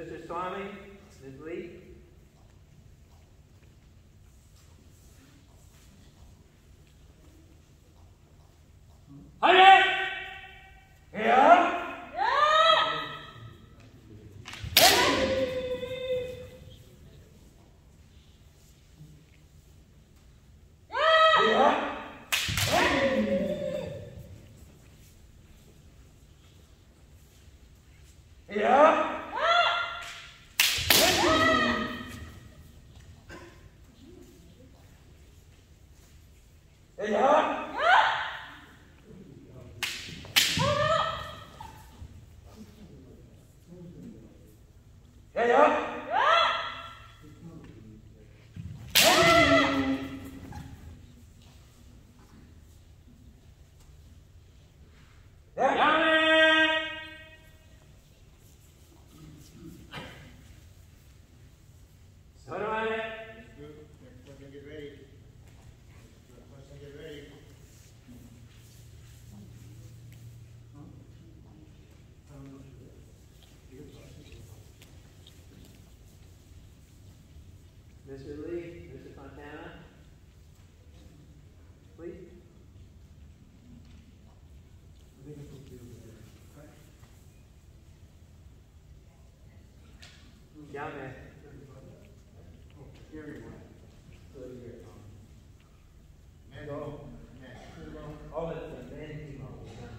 S1: Mister Swami, Miz Lee. Hiya! Yeah! Yeah. Yeah. Yeah. Mister Lee, Mister Fontana, please. Down there.
S4: Go.
S1: All of the men and female.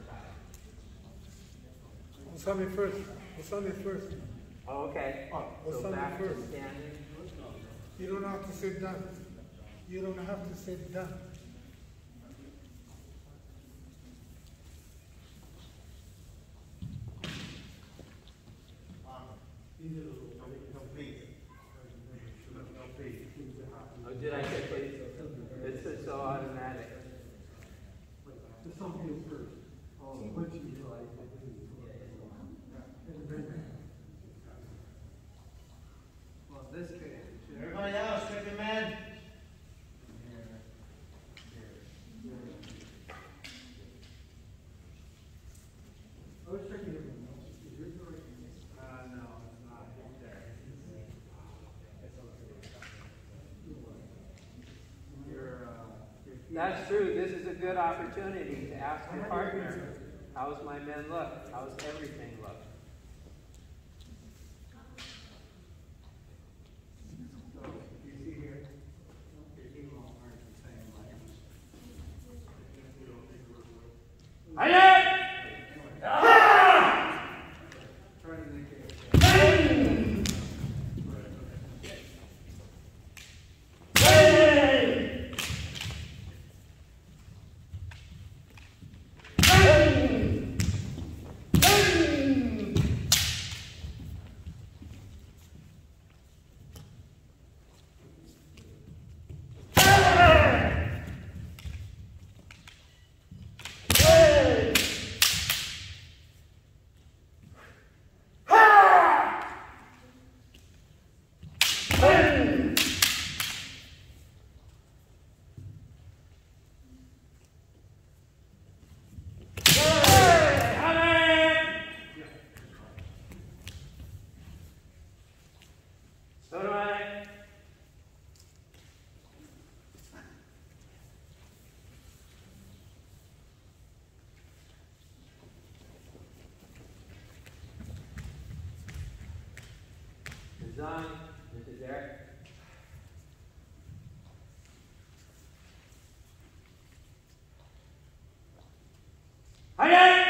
S5: What's on me first? What's on me first?
S1: Oh, okay.
S5: What's
S1: So
S5: on me
S1: back to
S5: first?
S1: standing.
S5: You don't have to sit down. You don't have to sit down.
S4: Complete.
S1: Oh, did I say please? This is so automatic.
S5: Just something first. Oh, once you realize it.
S2: Well, this case,
S4: Everybody else, check your man.
S5: I was checking everyone else. Is yours the right one?
S2: uh, no, it's not. It's there. It's okay. Your, uh, your feet.
S1: That's true. This is a good opportunity to ask your partner, how's my men look? How's everything look?
S2: So, you see here, your feet won't aren't the same length.
S1: Hiya!
S2: Try to indicate.
S1: So do I. Zong, this is Eric. Hiya!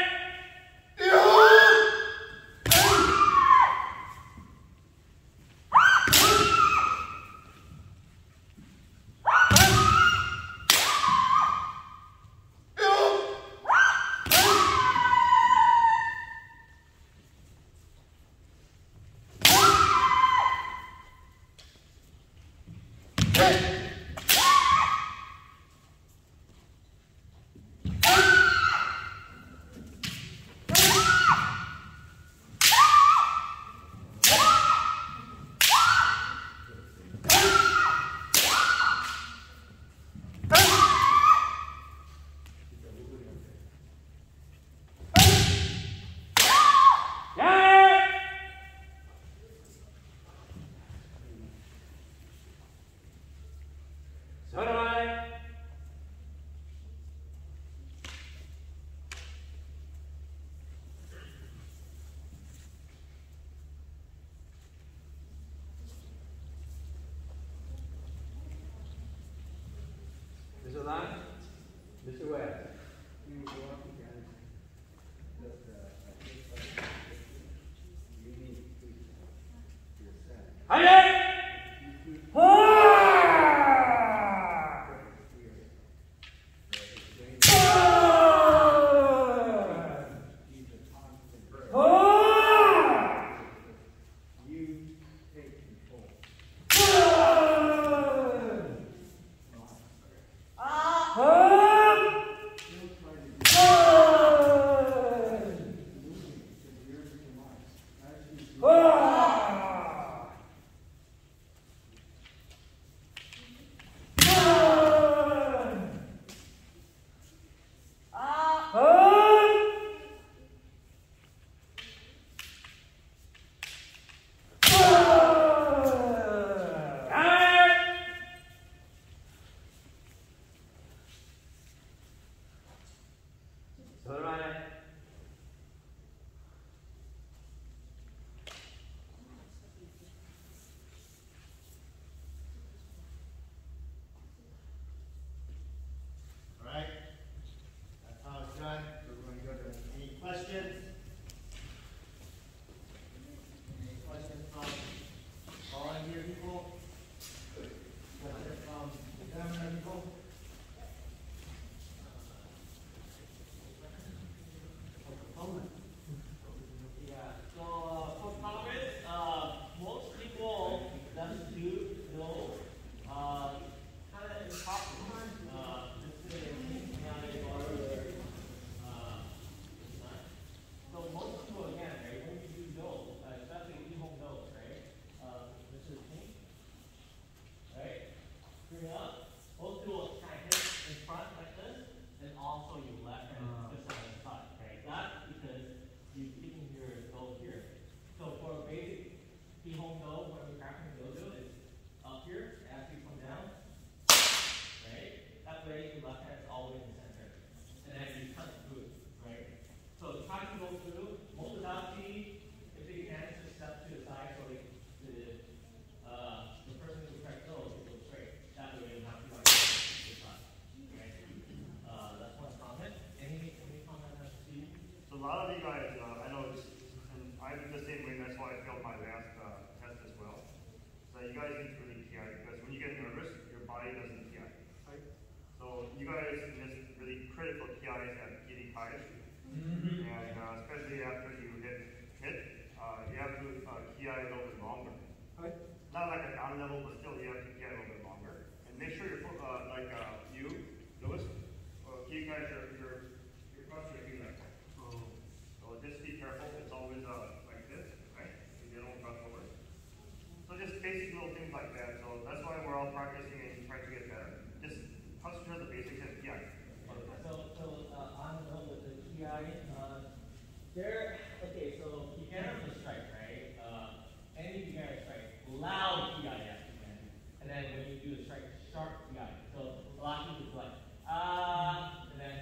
S6: lot of you guys, uh, I know, it's, and I'm the same way. That's why I failed my last uh, test as well. So you guys need to really P I because when you get nervous, your body doesn't P I.
S5: Right.
S6: So you guys miss really critical P Is at P D Ks, mm-hmm. and uh, especially after you hit hit, uh, you have to uh, P I a little bit longer.
S5: Right.
S6: Not like a down level, but still you have to P I a little bit longer. And make sure you're uh, like uh, you, Lewis, uh, P guys, your your your cross your feet like that.
S5: Oh.
S6: So just be careful. It's always uh, like this, right? You don't cross over. So just basic little things like that. So that's why we're all practicing and trying to get better. Just concentrate on the basics and P I.
S7: So, so uh, on the note with the P I, uh, there, okay, so beginner of the strike, right? Uh, any beginner strike, loud P I at the end. And then when you do the strike, sharp P I. So a lot of people like, ah, uh, and then,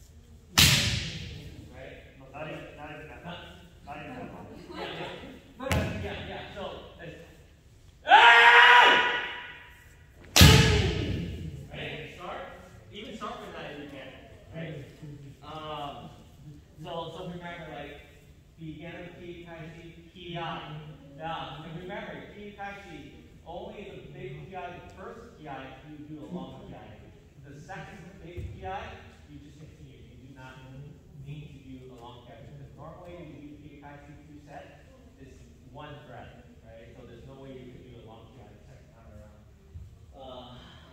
S7: right?
S6: Not even, not even that.
S7: Not,
S6: not even that.
S7: Yeah, yeah. yeah, yeah. So, it's, ah! Right? Sharp? Even sharper than that you can. Right? Um, so, so remember, like, beginner P, Kai Chi, P I. Now, and remember, P, Kai Chi, only the big P I, the first P I, you do a long P I. The second big P I, you just continue. You do not need to do a long P I. Because normally, you do P, Kai Chi two set, it's one breath, right? So there's no way you could do a long P I the second time around. Uh,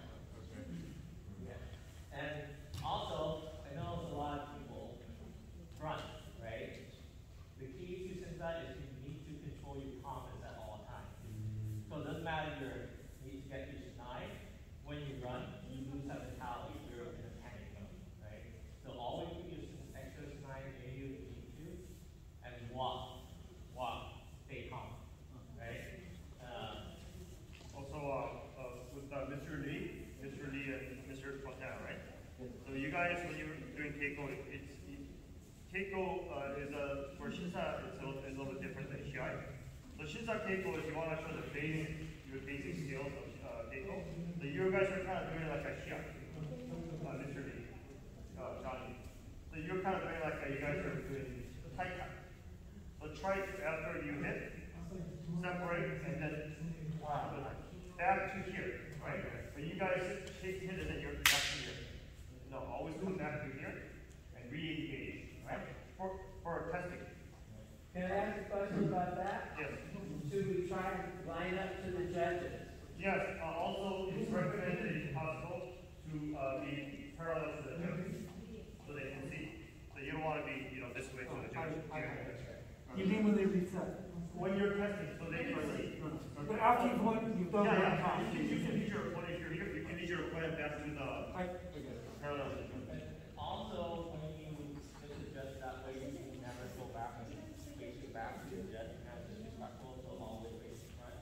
S7: yeah. And also, I know a lot of people front, right? The key to Sensei is you need to control your comments at all times. So it doesn't matter you need to get your nine. When you run, you lose that mentality. You're in a panic mode, right? So always put your extra nine in you if you need to, and walk, walk, stay calm, right? Uh,
S6: Also, uh, uh, with uh, Mister Lee, Mister Lee and Mister Fontana, right? So you guys, when you're doing Keiko, it's Keiko uh, is a for Shinsa, it's a, it's a little bit different than Shiai. So Shinsa Keiko is you want to show the base, your basic skills of uh, Keiko. So you guys are kind of doing like a Shiai, uh, Mister Lee, uh, Johnny. So you're kind of doing like a, you guys are doing Taikai. So try to, after you hit, separate, and then uh, back to here, right? But you guys hit, hit it and you're back to here. No, always come back to here and re-engage, right? For, for testing.
S1: Can I ask a question about that?
S6: Yes.
S1: Should we try and line up to the judges?
S6: Yes, uh, also it's recommended if possible to uh, be parallel to the judges so they can see. So you don't want to be, you know, this way to the judges.
S5: You mean when they reset?
S6: When you're testing, so they can see.
S5: But after you've won, you've done
S6: Yeah,
S5: one
S6: yeah.
S5: time.
S6: You can, you can lead your opponent, if you're here, you can lead your opponent back to the
S5: I, I get it.
S6: parallel to the judges.
S7: Also, when you switch the judge that way, you can never go back and face your back to the judge and have disrespectful, so always face in front.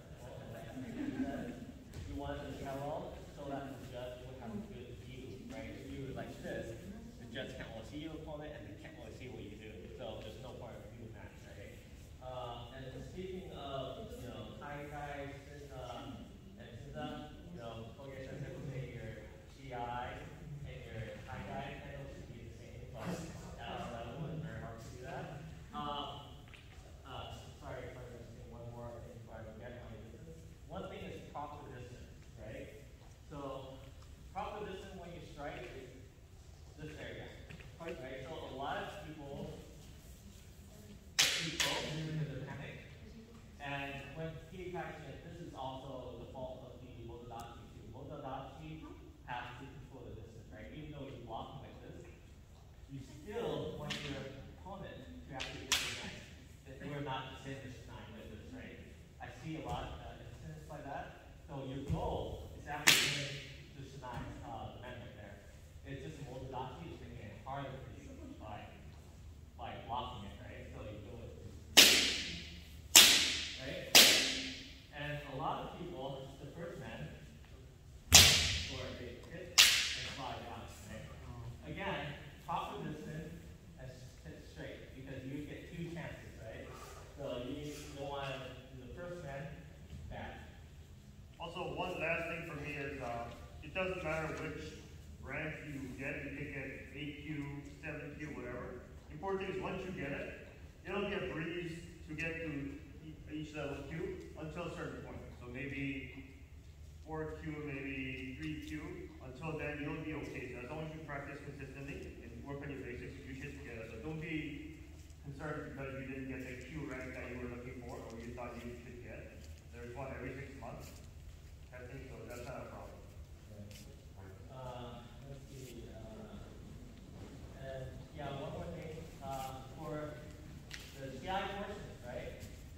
S7: You want it to parallel so that the judge would have a good view, right? If you were like this, the judge can't only see your opponent and they can't only see what you do. So there's no point of doing that, right? Uh, and speaking of, you know, Kai Kai, uh, and Shinza, you know, Koge Sensei will say your G I and your Kai Kai handles should be the same, but at our level, it's very hard to do that. Um, uh, sorry if I'm missing one more thing before I forget my distance. One thing is proper distance, right? So, proper distance when you strike is this area, right? So a lot of people people because of panic. And when P Kai Chi, this is also the fault of the Motodachi too. Motodachi has to control the distance, right? Even though you block like this, you still want your opponent to actually hit the knife. If we're not just in this nine like this, right? I see a lot of uh, instances like that. So your goal is actually to just nine uh, the man right there. It's just Motodachi is making it harder for you by by blocking it, right? So you go with right? And a lot of people, the first man, or they hit and fly down, right? Again, proper distance and sit straight because you get two chances, right? So you
S6: only a breeze to get to each level Q until a certain point. So maybe four Q, maybe three Q. Until then, you'll be okay. So as long as you practice consistently and work on your basics, you should get it. So don't be concerned because you didn't get the Q rank that you were looking for or you thought you should get. There's one every six months testing, so that's not a problem.
S7: Uh, let's see. Uh, and yeah, one more thing. Uh, for the C I portion, right?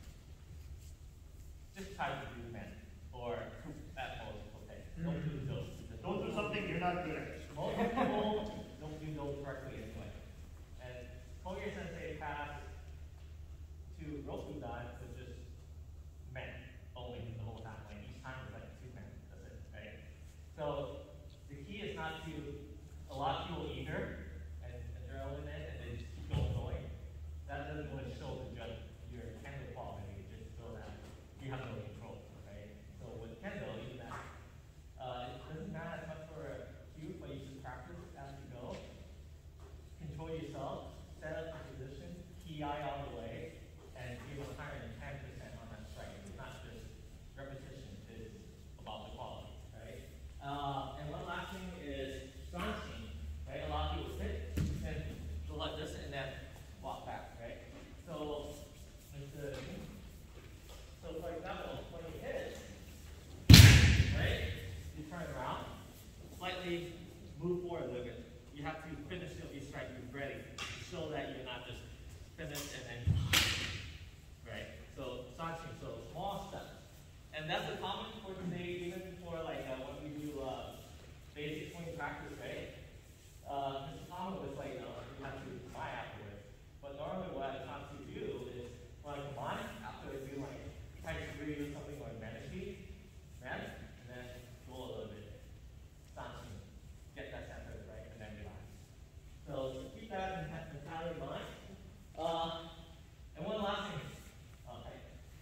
S7: Just try to do men or at most, okay. Don't do those.
S6: Don't do something you're not good at.
S7: Most people don't do those correctly anyway. And Koya Sensei passed to Roku Dan with just men only the whole time. Like each time was like two men. That's it, right? So the key is not to a lot of people eager and adrenaline in and then just keep going going. That doesn't really show the judge your kendo quality. It just shows that you have no control, right? So with kendo, even that uh, it doesn't matter as much for a cue, but you should practice as you go. Control yourself, set up the position, key eye all the way, and give one hundred ten percent on that strike. It's not just repetition, it's about the quality, right? Uh, and one last thing is dancing, right? A lot of people sit and go like this and then walk back, right? So, like the, so for example, when you hit it, right? You turn around, slightly move forward a little bit. You have to finish your strike, be ready, show that you're not just finished and then, right? So, dancing, so small steps. And that's a common for today, even for like uh, when we do uh, basic swing practice, right? Uh, it's common with like, you know, you have to try afterwards. But normally what I try to do is when I come on, after I do like type three or something like management, man, and then go a little bit. Dancing, get that center right, and then relax. So just keep that mentality in mind. Uh, and one last thing. Okay.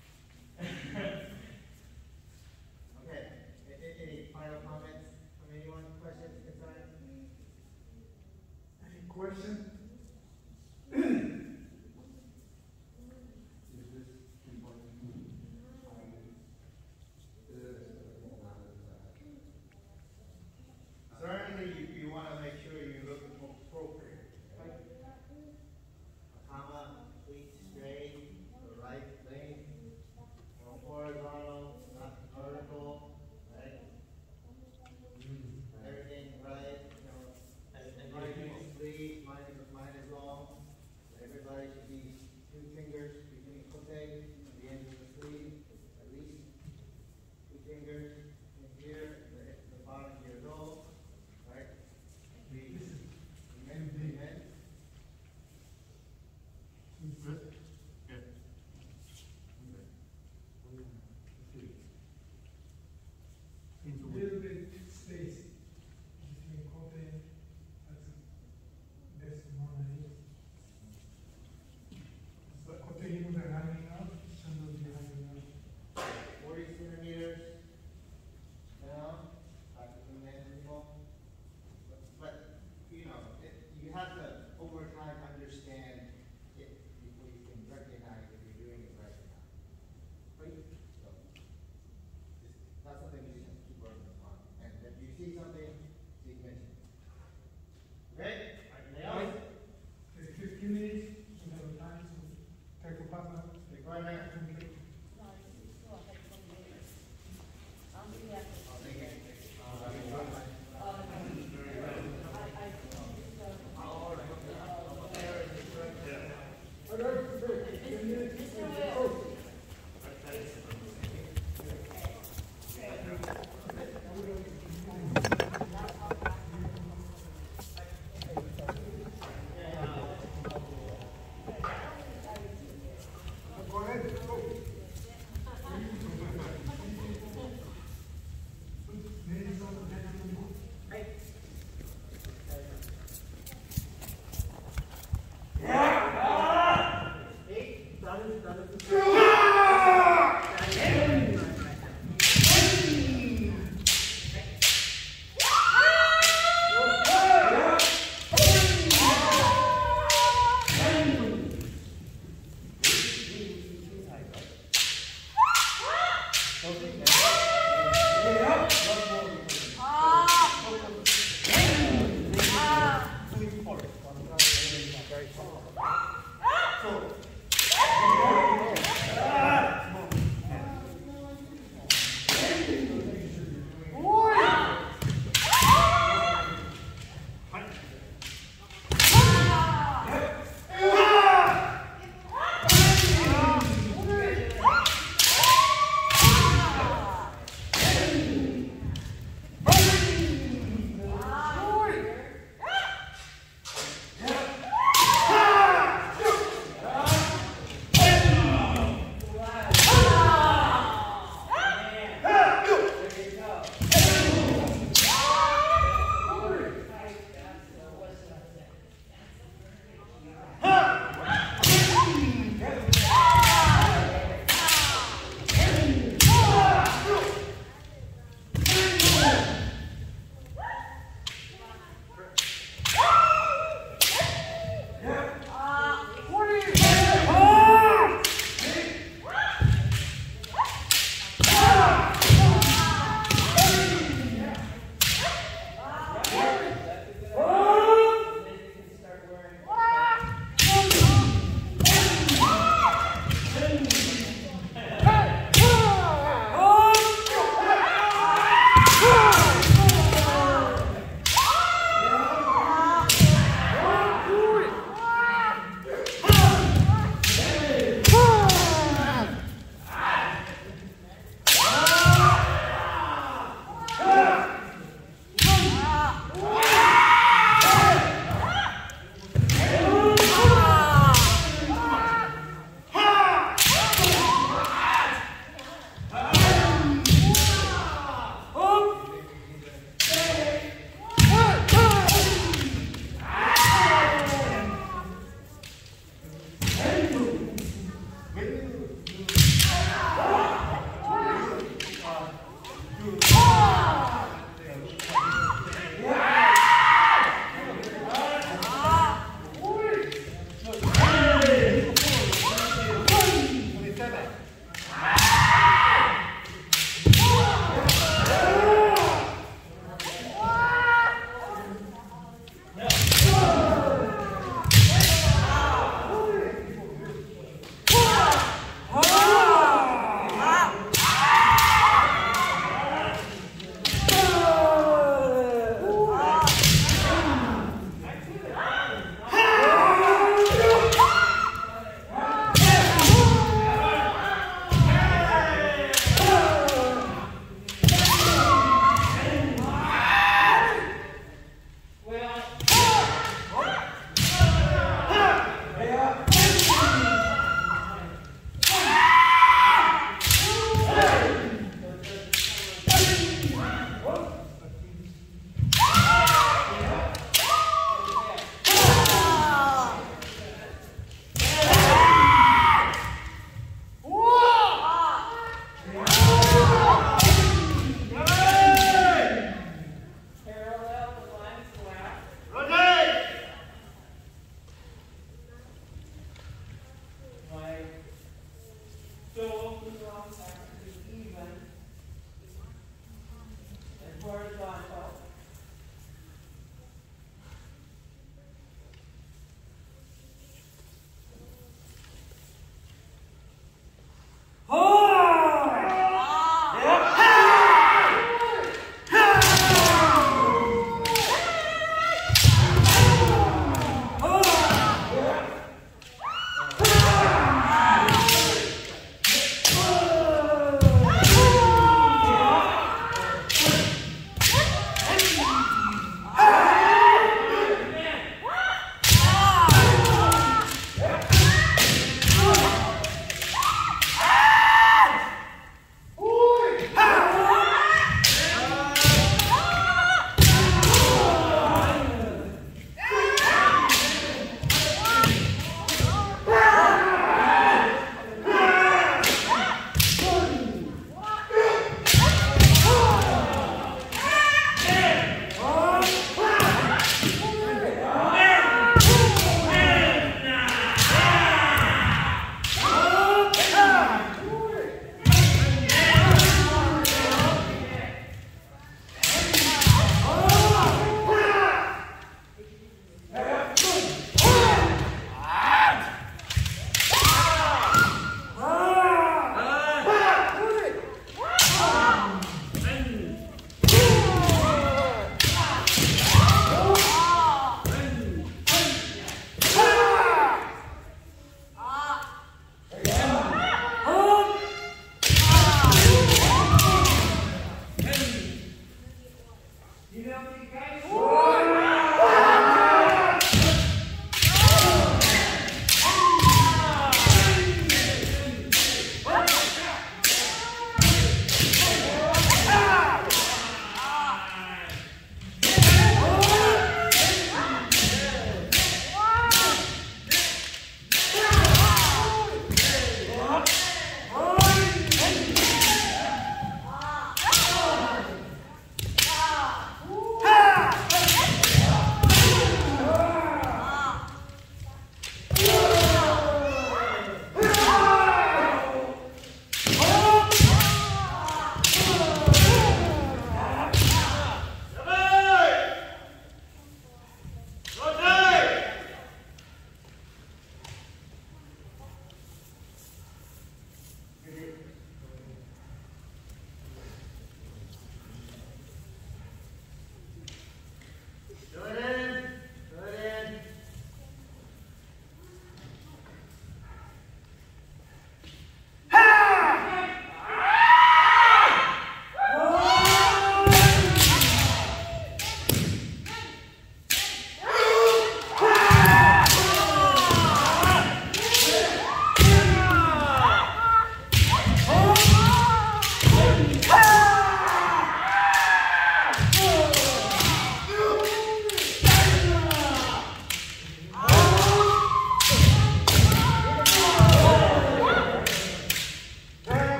S4: Okay, A- a- any final comments from anyone, questions, concerns?
S5: Any question? Is this important?
S4: Certainly, you, you want to make sure you look appropriate. Right? A comma, complete, straight, the right length, no horizontal, not vertical, right? Everything right, you know,
S7: And, and
S4: mine
S7: you
S4: is sleeve, mine is, mine is long. Everybody should be two fingers between kote, the end of the sleeve, at least two fingers in here, the, the bottom of your elbow, right? Three, amen, amen.
S6: Good? Good.
S5: A little bit space between kote, that's, that's one idea. So kote hinos are hanging out, sandals are hanging out.
S4: Forty centimeters down, practically manageable. But, but, you know, it, you have to, over time, understand it before you can recognize if you're doing it right or not. Right? So, it's not something you just have to keep working on. And if you see something, please mention it. Okay? Anything else?
S5: It's fifteen minutes, we have time to take a pass now.
S4: Requirement?
S5: Okay.
S4: I'll take it.
S5: Go ahead, go. Ladies and gentlemen.
S4: Eight, done, done.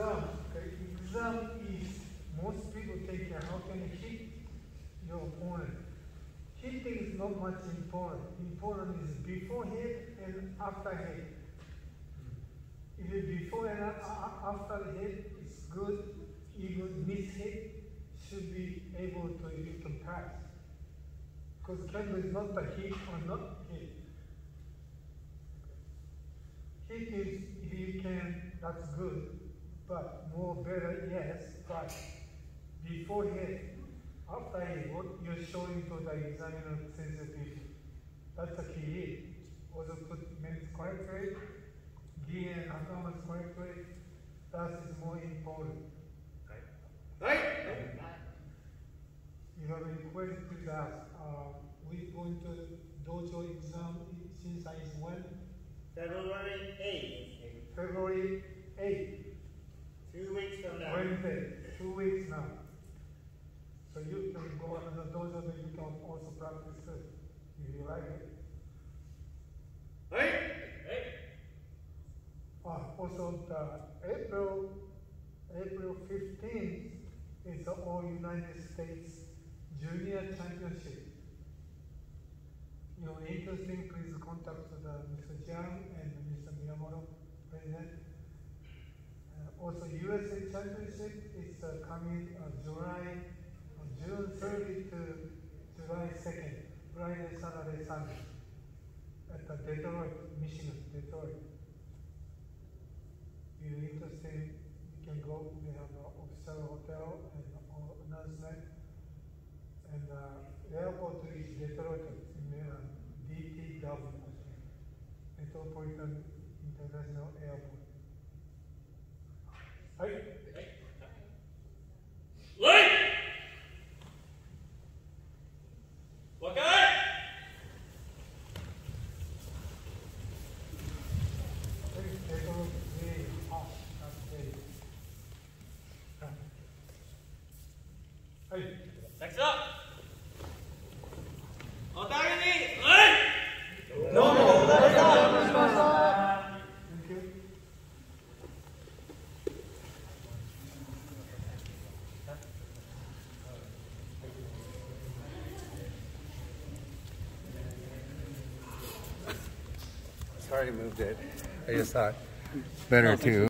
S5: exam, okay, exam is, most people think that how can you hit your opponent. Hitting is not much important. Important is before hit and after hit. If it's before and a- a- after hit, it's good. Even miss hit should be able to, you can pass. Because kendo is not the hit or not hit. Hit is, if you can, that's good. But more better, yes, but before hit, after hit, what you're showing to the examiner sensitivity. That's the key hit. Also put men's correctly, gi and akamas correctly. That is more important.
S2: Right?
S5: You have any questions, please ask. Uh, we going to dojo exam since I is when?
S4: February eighth,
S5: February eighth,
S4: two weeks from now.
S5: Wednesday, two weeks now. So you can go on the dojo, then you can also practice it, if you like it.
S2: Right?
S5: Uh, also, the April, April fifteenth is the All United States Junior Championship. You know, interesting, please contact the Mister Jiang and Mister Miyamoto, President. Uh, also, U S A Championship is uh, coming uh, July, uh, June thirtieth to July second, Friday, Saturday, Sunday, at the Detroit, Michigan, Detroit. If you're interested, you can go. They have an official hotel and all announcement. And uh, the airport is Detroit, uh, D T W, Metropolitan International Airport. Right?
S7: Light! Look out!
S5: Very Detroit, very hot that day. Hey.
S7: Next up! Otagani! Light!
S5: No, no, that's not. Thank you.
S2: Sorry, moved it. I just thought better to.